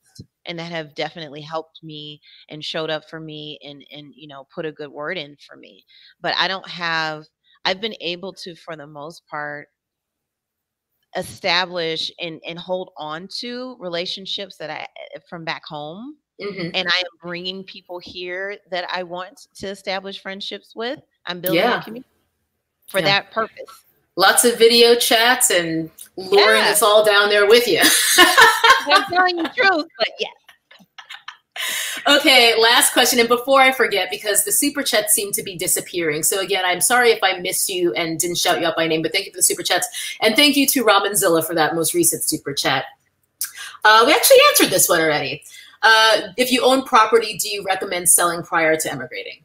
and that have definitely helped me and showed up for me and put a good word in for me. But I've been able to, for the most part, establish and hold on to relationships that I from back home. Hmm. And I am bringing people here that I want to establish friendships with. I'm building a Yeah. community for Yeah. that purpose. Lots of video chats and luring Yeah, us all down there with you. I'm telling you the truth, but yeah. Okay, last question. And before I forget, because the super chats seem to be disappearing. So again, I'm sorry if I missed you and didn't shout you out by name, but thank you for the super chats. And thank you to Robinzilla for that most recent super chat. We actually answered this one already. If you own property, do you recommend selling prior to emigrating?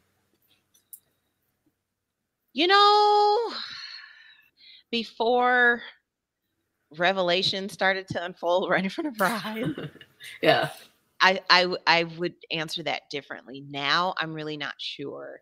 Before revelation started to unfold right in front of our eyes, Yeah. I would answer that differently. Now I'm really not sure.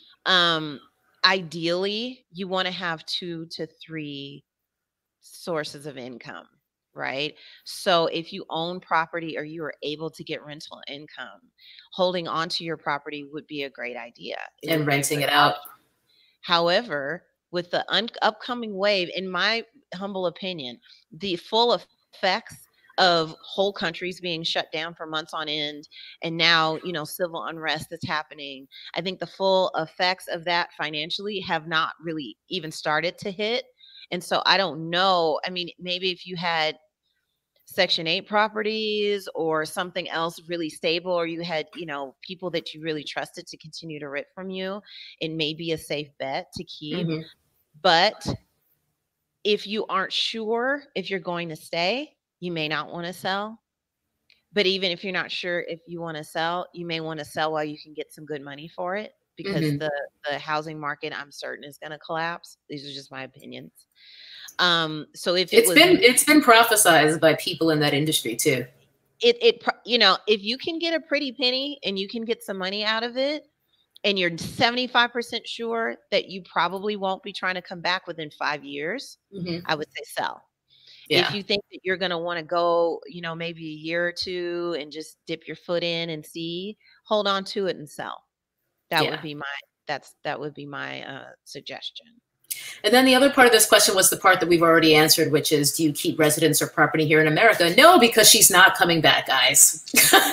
Ideally, you want to have 2 to 3 sources of income, right? So if you own property or you are able to get rental income, holding on to your property would be a great idea. It And would be a renting great it out. option. However, with the upcoming wave, in my humble opinion, the full effects of whole countries being shut down for months on end, and now, civil unrest that's happening, I think the full effects of that financially have not really even started to hit. And so I don't know. I mean, maybe if you had Section 8 properties or something else really stable, or you had, people that you really trusted to continue to rent from you, it may be a safe bet to keep. Mm-hmm. But if you aren't sure if you're going to stay, you may not want to sell. But even if you're not sure if you want to sell, you may want to sell while you can get some good money for it, because Mm-hmm. the housing market, I'm certain, is going to collapse. These are just my opinions. So if It's been prophesized by people in that industry too. if you can get a pretty penny and you can get some money out of it, and you're 75% sure that you probably won't be trying to come back within 5 years, Mm-hmm. I would say sell. If Yeah. you think that you're going to want to go, maybe a year or two and just dip your foot in and see, hold on to it and sell. That Yeah. would be my suggestion. And then the other part of this question was the part that we've already answered, which is, do you keep residence or property here in America? No, because she's not coming back, guys.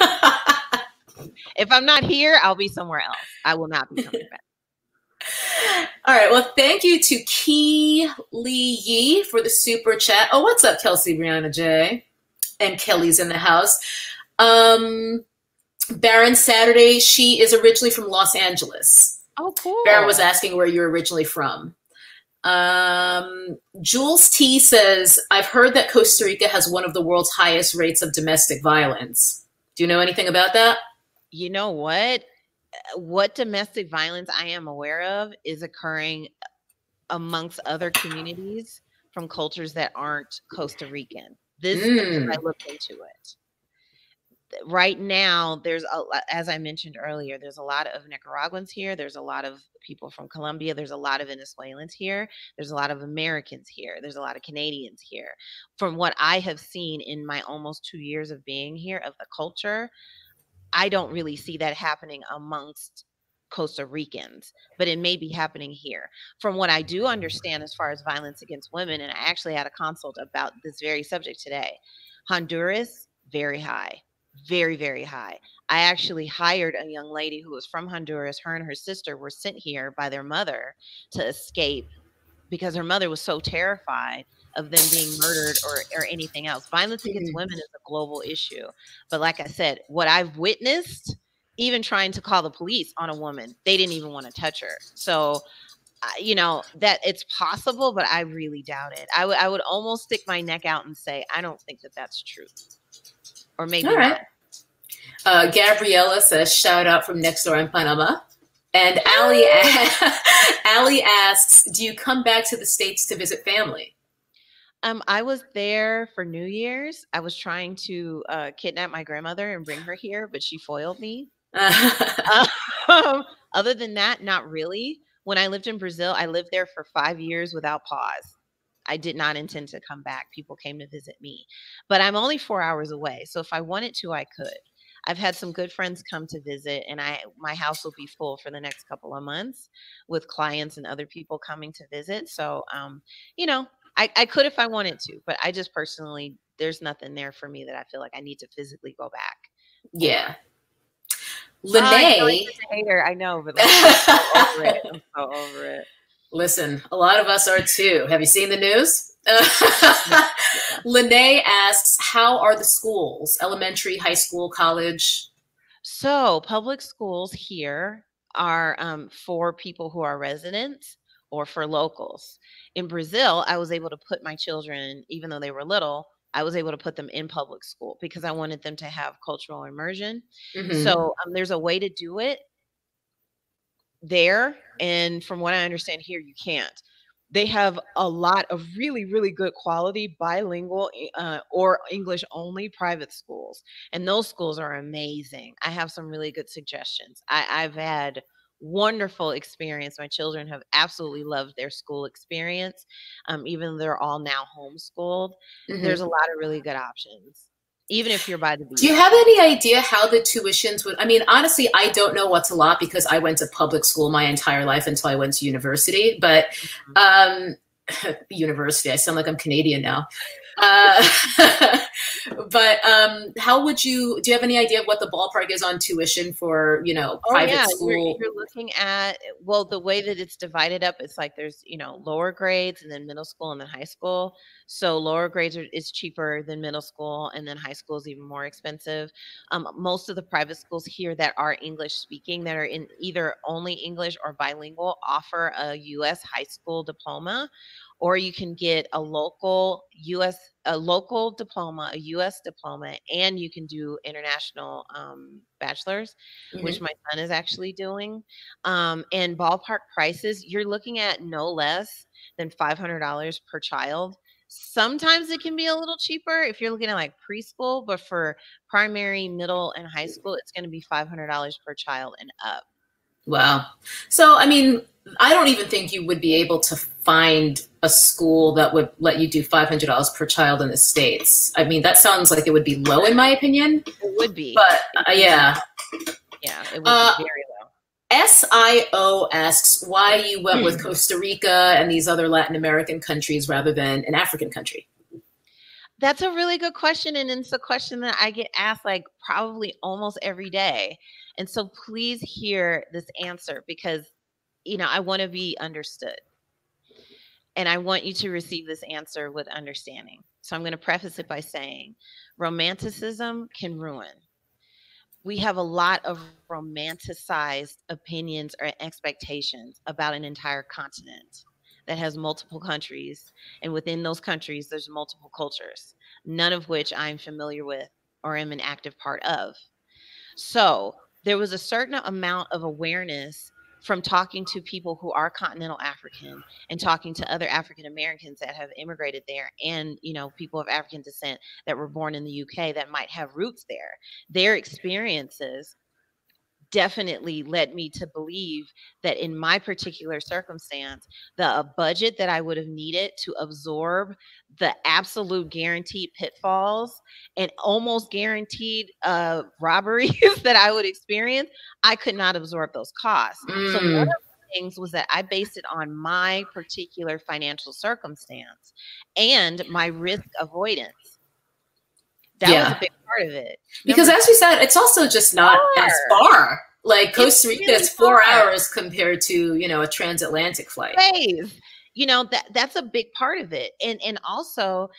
If I'm not here, I'll be somewhere else. I will not be coming back. All right. Well, thank you to Key Lee Yee for the super chat. Oh, what's up, Kelsey Brianna J? And Kelly's in the house. Baron Saturday, she is originally from Los Angeles. Oh, cool. Baron was asking where you're originally from. Jules T says, I've heard that Costa Rica has one of the world's highest rates of domestic violence. Do you know anything about that? You know what? What domestic violence I am aware of is occurring amongst other communities from cultures that aren't Costa Rican. This is I looked into it. Right now, as I mentioned earlier, there's a lot of Nicaraguans here. There's a lot of people from Colombia. There's a lot of Venezuelans here. There's a lot of Americans here. There's a lot of Canadians here. From what I have seen in my almost 2 years of being here, of the culture, I don't really see that happening amongst Costa Ricans, but it may be happening here. From what I do understand as far as violence against women, and I actually had a consult about this very subject today, Honduras, very high. Very, very high. I actually hired a young lady who was from Honduras. Her and her sister were sent here by their mother to escape because her mother was so terrified of them being murdered or anything else. Violence against women is a global issue. But like I said, what I've witnessed, even trying to call the police on a woman, they didn't even want to touch her. So, that it's possible, but I really doubt it. I would almost stick my neck out and say, I don't think that that's true. Or maybe not. Gabriella says, shout out from next door in Panama. And Ali asks, do you come back to the States to visit family? I was there for New Year's. I was trying to kidnap my grandmother and bring her here, but she foiled me. Other than that, not really. When I lived in Brazil, I lived there for 5 years without pause. I did not intend to come back. People came to visit me, but I'm only 4 hours away. So if I wanted to, I could. I've had some good friends come to visit, and my house will be full for the next couple of months with clients and other people coming to visit. So, you know, I could if I wanted to, but I just personally, there's nothing there for me that I feel like I need to physically go back Yeah. for. I know I'm Lene. such a hater. I know, but like I'm so over it. I'm so over it. Listen, a lot of us are too. Have you seen the news? Yeah. Lene asks, how are the schools? Elementary, high school, college? So public schools here are for people who are residents or for locals. In Brazil, I was able to put my children, even though they were little, I was able to put them in public school because I wanted them to have cultural immersion. Mm-hmm. So there's a way to do it there. And from what I understand here, you can't. They have a lot of really, really good quality bilingual or English only private schools. And those schools are amazing. I have some really good suggestions. I've had wonderful experience. My children have absolutely loved their school experience. Even though they're all now homeschooled, there's Mm-hmm. a lot of really good options, even if you're by the Do you beach. have any idea how the tuitions would? I mean, honestly, I don't know what's a lot because I went to public school my entire life until I went to university. But Mhm. um, university, I sound like I'm Canadian now. Uh, but how would you? Do you have any idea of what the ballpark is on tuition for Oh private yeah, school? you're looking at, well, the way that it's divided up, it's like there's, lower grades and then middle school and then high school. So lower grades is cheaper than middle school, and then high school is even more expensive. Most of the private schools here that are English speaking, that are in either only English or bilingual, offer a US high school diploma, or you can get a local diploma, a US diploma, and you can do international bachelor's, which Mm-hmm. my son is actually doing. And ballpark prices, you're looking at no less than $500 per child. Sometimes it can be a little cheaper if you're looking at like preschool, but for primary, middle, and high school, it's going to be $500 per child and up. Wow. So, I mean, I don't even think you would be able to find a school that would let you do $500 per child in the States. I mean, that sounds like it would be low in my opinion. It would be. But It would be. yeah. Yeah, it would be Uh, very low. SIO asks why you went with Costa Rica and these other Latin American countries rather than an African country. That's a really good question, and it's a question that I get asked like probably almost every day. And so please hear this answer because I want to be understood. And I want you to receive this answer with understanding. So I'm going to preface it by saying romanticism can ruin. We have a lot of romanticized opinions or expectations about an entire continent that has multiple countries. And within those countries, there's multiple cultures, none of which I'm familiar with or am an active part of. So there was a certain amount of awareness from talking to people who are continental African and talking to other African Americans that have immigrated there, and people of African descent that were born in the UK that might have roots there. Their experiences definitely led me to believe that in my particular circumstance, the budget that I would have needed to absorb the absolute guaranteed pitfalls and almost guaranteed robberies that I would experience, I could not absorb those costs. So one Mm, of the things was that I based it on my particular financial circumstance and my risk avoidance. That was a yeah. big part of it. Because Number as you said, it's also just not as four, far. Like it's Costa Rica, really it's four far. hours compared to, a transatlantic flight. Ways. That's a big part of it. And also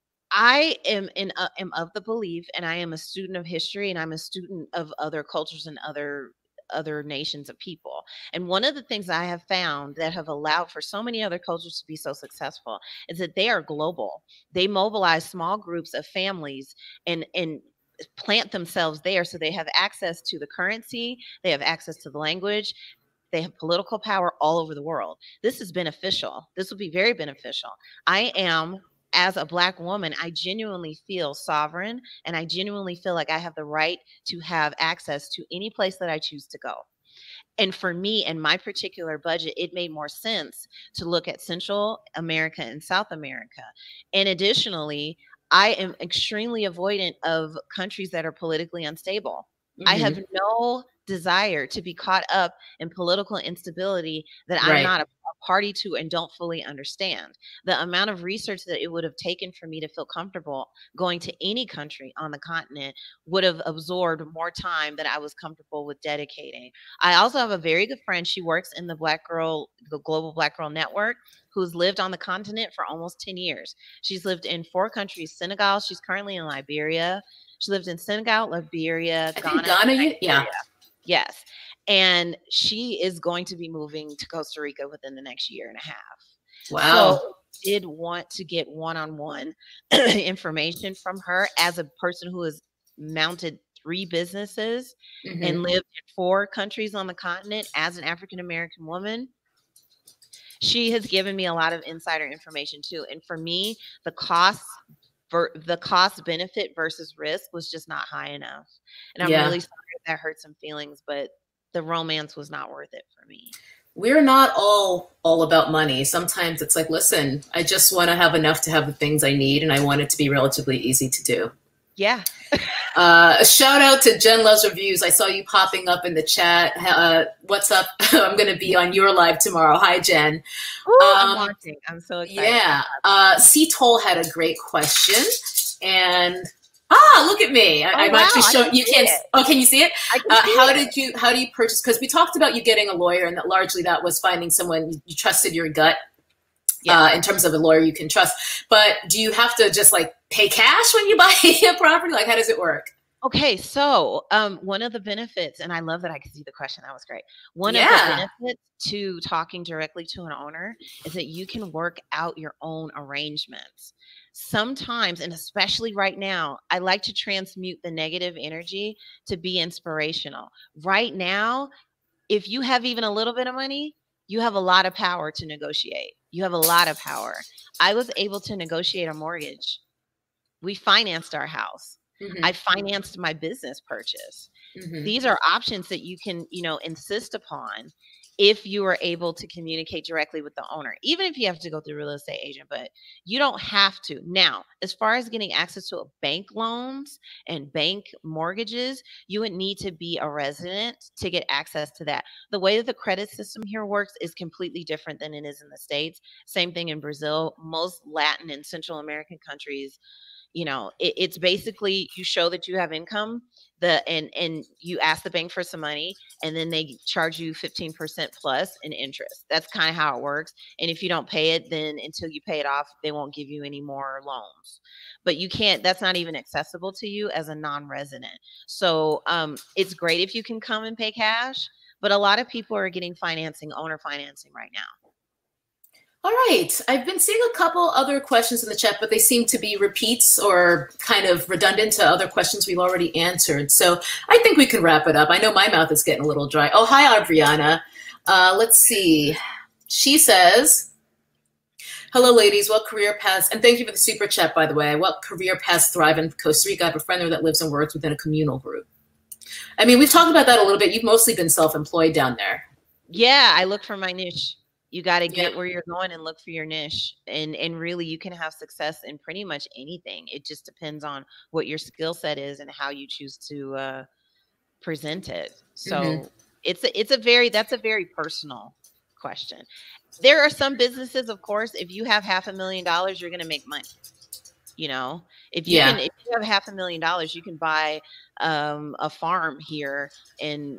I am of the belief, and I am a student of history, and I'm a student of other cultures and other nations of people. And one of the things I have found that have allowed for so many other cultures to be so successful is that they are global. They mobilize small groups of families and plant themselves there, so they have access to the currency, they have access to the language, they have political power all over the world. This is beneficial. This will be very beneficial. I am, as a Black woman, I genuinely feel sovereign, and I genuinely feel like I have the right to have access to any place that I choose to go. And for me and my particular budget, it made more sense to look at Central America and South America. And additionally, I am extremely avoidant of countries that are politically unstable. I have Hmm. no desire to be caught up in political instability that I'm Right. not a party to and don't fully understand. The amount of research that it would have taken for me to feel comfortable going to any country on the continent would have absorbed more time than I was comfortable with dedicating. I also have a very good friend. She works in the Global Black Girl Network, who's lived on the continent for almost 10 years. She's lived in 4 countries: Senegal, she's currently in Liberia. She lived in Senegal, Liberia, I think Ghana, and Ghana, yeah. Nigeria. Yes. And she is going to be moving to Costa Rica within the next year and a half. So Wow. did want to get one-on-one information from her as a person who has mounted 3 businesses and Hmm. lived in 4 countries on the continent as an African American woman. She has given me a lot of insider information too. And for me, the cost benefit versus risk was just not high enough. And I'm Yeah. really sorry if that hurt some feelings, but the romance was not worth it for me. We're not all about money. Sometimes it's like, listen, I just want to have enough to have the things I need, and I want it to be relatively easy to do. Yeah. A shout out to Jen Loves Reviews. I saw you popping up in the chat. What's up? I'm going to be on your live tomorrow. Hi, Jen. Ooh, I'm watching. I'm so excited. Yeah. C Toll had a great question, and look at me. Oh I'm wow, actually I showing. can You see can't. it. Oh, can you see it? I can see it. How do you purchase? Because we talked about you getting a lawyer, and that largely that was finding someone you trusted your gut. Yeah. In terms of a lawyer you can trust. But do you have to just like pay cash when you buy a property? Like, how does it work? Okay, so one of the benefits, and I love that I could see the question. That was great. One of the Yeah. benefits to talking directly to an owner is that you can work out your own arrangements. Sometimes, and especially right now, I like to transmute the negative energy to be inspirational. Right now, if you have even a little bit of money, you have a lot of power to negotiate. You have a lot of power. I was able to negotiate a mortgage. We financed our house. Mm-hmm. I financed my business purchase. Mm-hmm. These are options that you can, insist upon if you are able to communicate directly with the owner, even if you have to go through a real estate agent, but you don't have to. Now, as far as getting access to bank loans and bank mortgages, you would need to be a resident to get access to that. The way that the credit system here works is completely different than it is in the States. Same thing in Brazil. Most Latin and Central American countries, it's basically you show that you have income, and you ask the bank for some money, and then they charge you 15% plus in interest. That's kind of how it works. And if you don't pay it, then until you pay it off, they won't give you any more loans. But you can't, that's not even accessible to you as a non-resident. So it's great if you can come and pay cash, but a lot of people are getting owner financing right now. All right. I've been seeing a couple other questions in the chat, but they seem to be repeats or kind of redundant to other questions we've already answered. So I think we can wrap it up. I know my mouth is getting a little dry. Oh, hi, Adriana. Let's see. She says, hello, ladies. What career paths, and thank you for the super chat, by the way. What career paths thrive in Costa Rica? I have a friend there that lives and works within a communal group. I mean, we've talked about that a little bit. You've mostly been self-employed down there. Yeah, I look for my niche. You got to get Yeah. where you're going and look for your niche. And really you can have success in pretty much anything. It just depends on what your skill set is and how you choose to present it. Mm-hmm. So that's a very personal question. There are some businesses, of course, if you have $500,000, you're going to make money. If you have $500,000, you can buy a farm here and,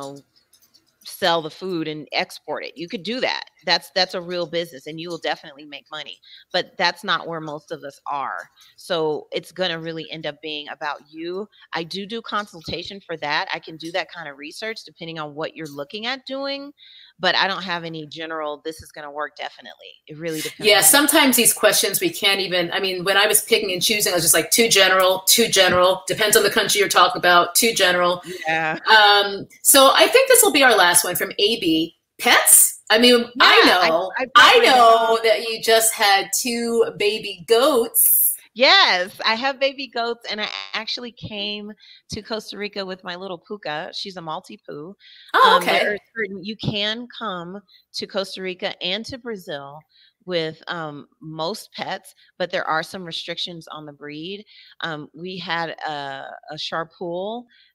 sell the food and export it. You could do that. That's a real business, and you will definitely make money. But that's not where most of us are. So it's going to really end up being about you. I do consultation for that. I can do that kind of research depending on what you're looking at doing, but I don't have any general, this is going to work definitely. It really depends. Yeah, sometimes these questions we can't even, I mean, when I was picking and choosing, I was just like too general, depends on the country you're talking about, too general. Yeah. So I think this will be our last one from AB. Pets? I mean, yeah, I know that you just had 2 baby goats. Yes, I have baby goats, and I actually came to Costa Rica with my little puka. She's a Maltipoo. Oh, okay. You can come to Costa Rica and to Brazil with most pets, but there are some restrictions on the breed. We had a Charpool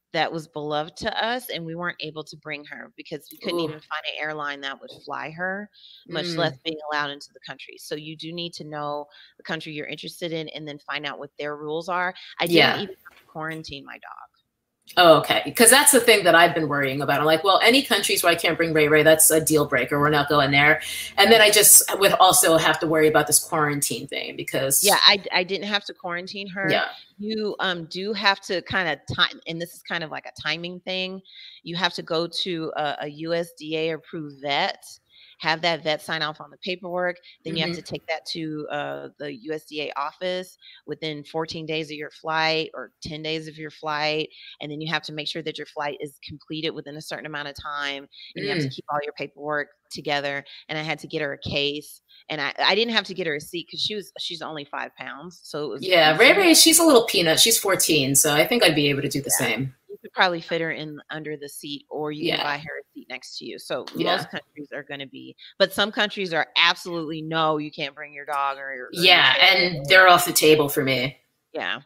that was beloved to us, and we weren't able to bring her because we couldn't Ooh. even find an airline that would fly her, much less Mm. being allowed into the country. So you do need to know the country you're interested in and then find out what their rules are. I didn't Yeah. even have to quarantine my dog. Oh, okay. Because that's the thing that I've been worrying about. I'm like, well, any countries where I can't bring Ray Ray, that's a deal breaker. We're not going there. And then I just would also have to worry about this quarantine thing Yeah, because, I didn't have to quarantine her. yeah. You do have to kind of time, and this is kind of like a timing thing. You have to go to a USDA approved vet, have that vet sign off on the paperwork. Then you have to Hmm. take that to the USDA office within 14 days of your flight or 10 days of your flight. And then you have to make sure that your flight is completed within a certain amount of time. And you have to Mm. keep all your paperwork together. And I had to get her a case. And I didn't have to get her a seat because she's only 5 pounds, so it was Yeah. Ray easy. Ray, she's a little peanut. She's 14. So I think I'd be able to do the Yeah, same. you could probably fit her in under the seat, or you can Yeah. buy her a seat next to you. So Yeah. most countries are going to be, but some countries are absolutely no, you can't bring your dog or your Yeah. kid. And Or they're off the table for me. yeah,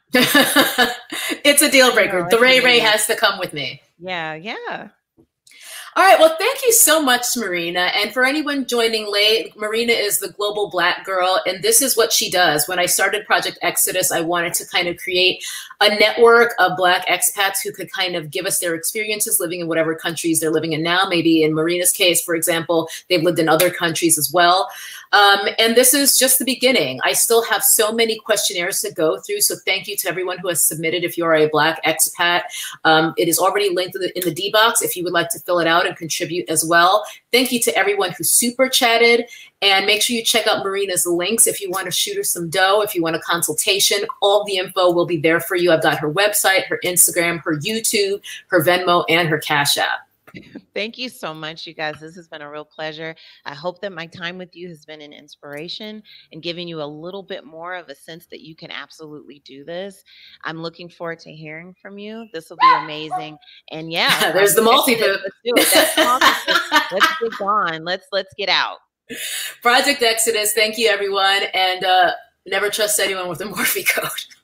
It's a deal breaker. no, The it's a Ray Ray no-no. has to come with me. Yeah, yeah. All right. Well, thank you so much, Marina. And for anyone joining late, Marina is the Global Black Girl, and this is what she does. When I started Project Exodus, I wanted to kind of create a network of Black expats who could kind of give us their experiences living in whatever countries they're living in now. Maybe in Marina's case, for example, they've lived in other countries as well. And this is just the beginning. I still have so many questionnaires to go through. So thank you to everyone who has submitted. If you're a Black expat, it is already linked in the D box if you would like to fill it out and contribute as well. Thank you to everyone who super chatted, and make sure you check out Marina's links if you want to shoot her some dough, if you want a consultation. All the info will be there for you. I've got her website, her Instagram, her YouTube, her Venmo, and her Cash App. Thank you so much, you guys. This has been a real pleasure. I hope that my time with you has been an inspiration and giving you a little bit more of a sense that you can absolutely do this. I'm looking forward to hearing from you. This will be amazing. And yeah, There's the Project multi Exodus, poop. let's do it. That's the multi-poop. Let's get gone. Let's get out. Project Exodus. Thank you, everyone. And never trust anyone with a Morphe code.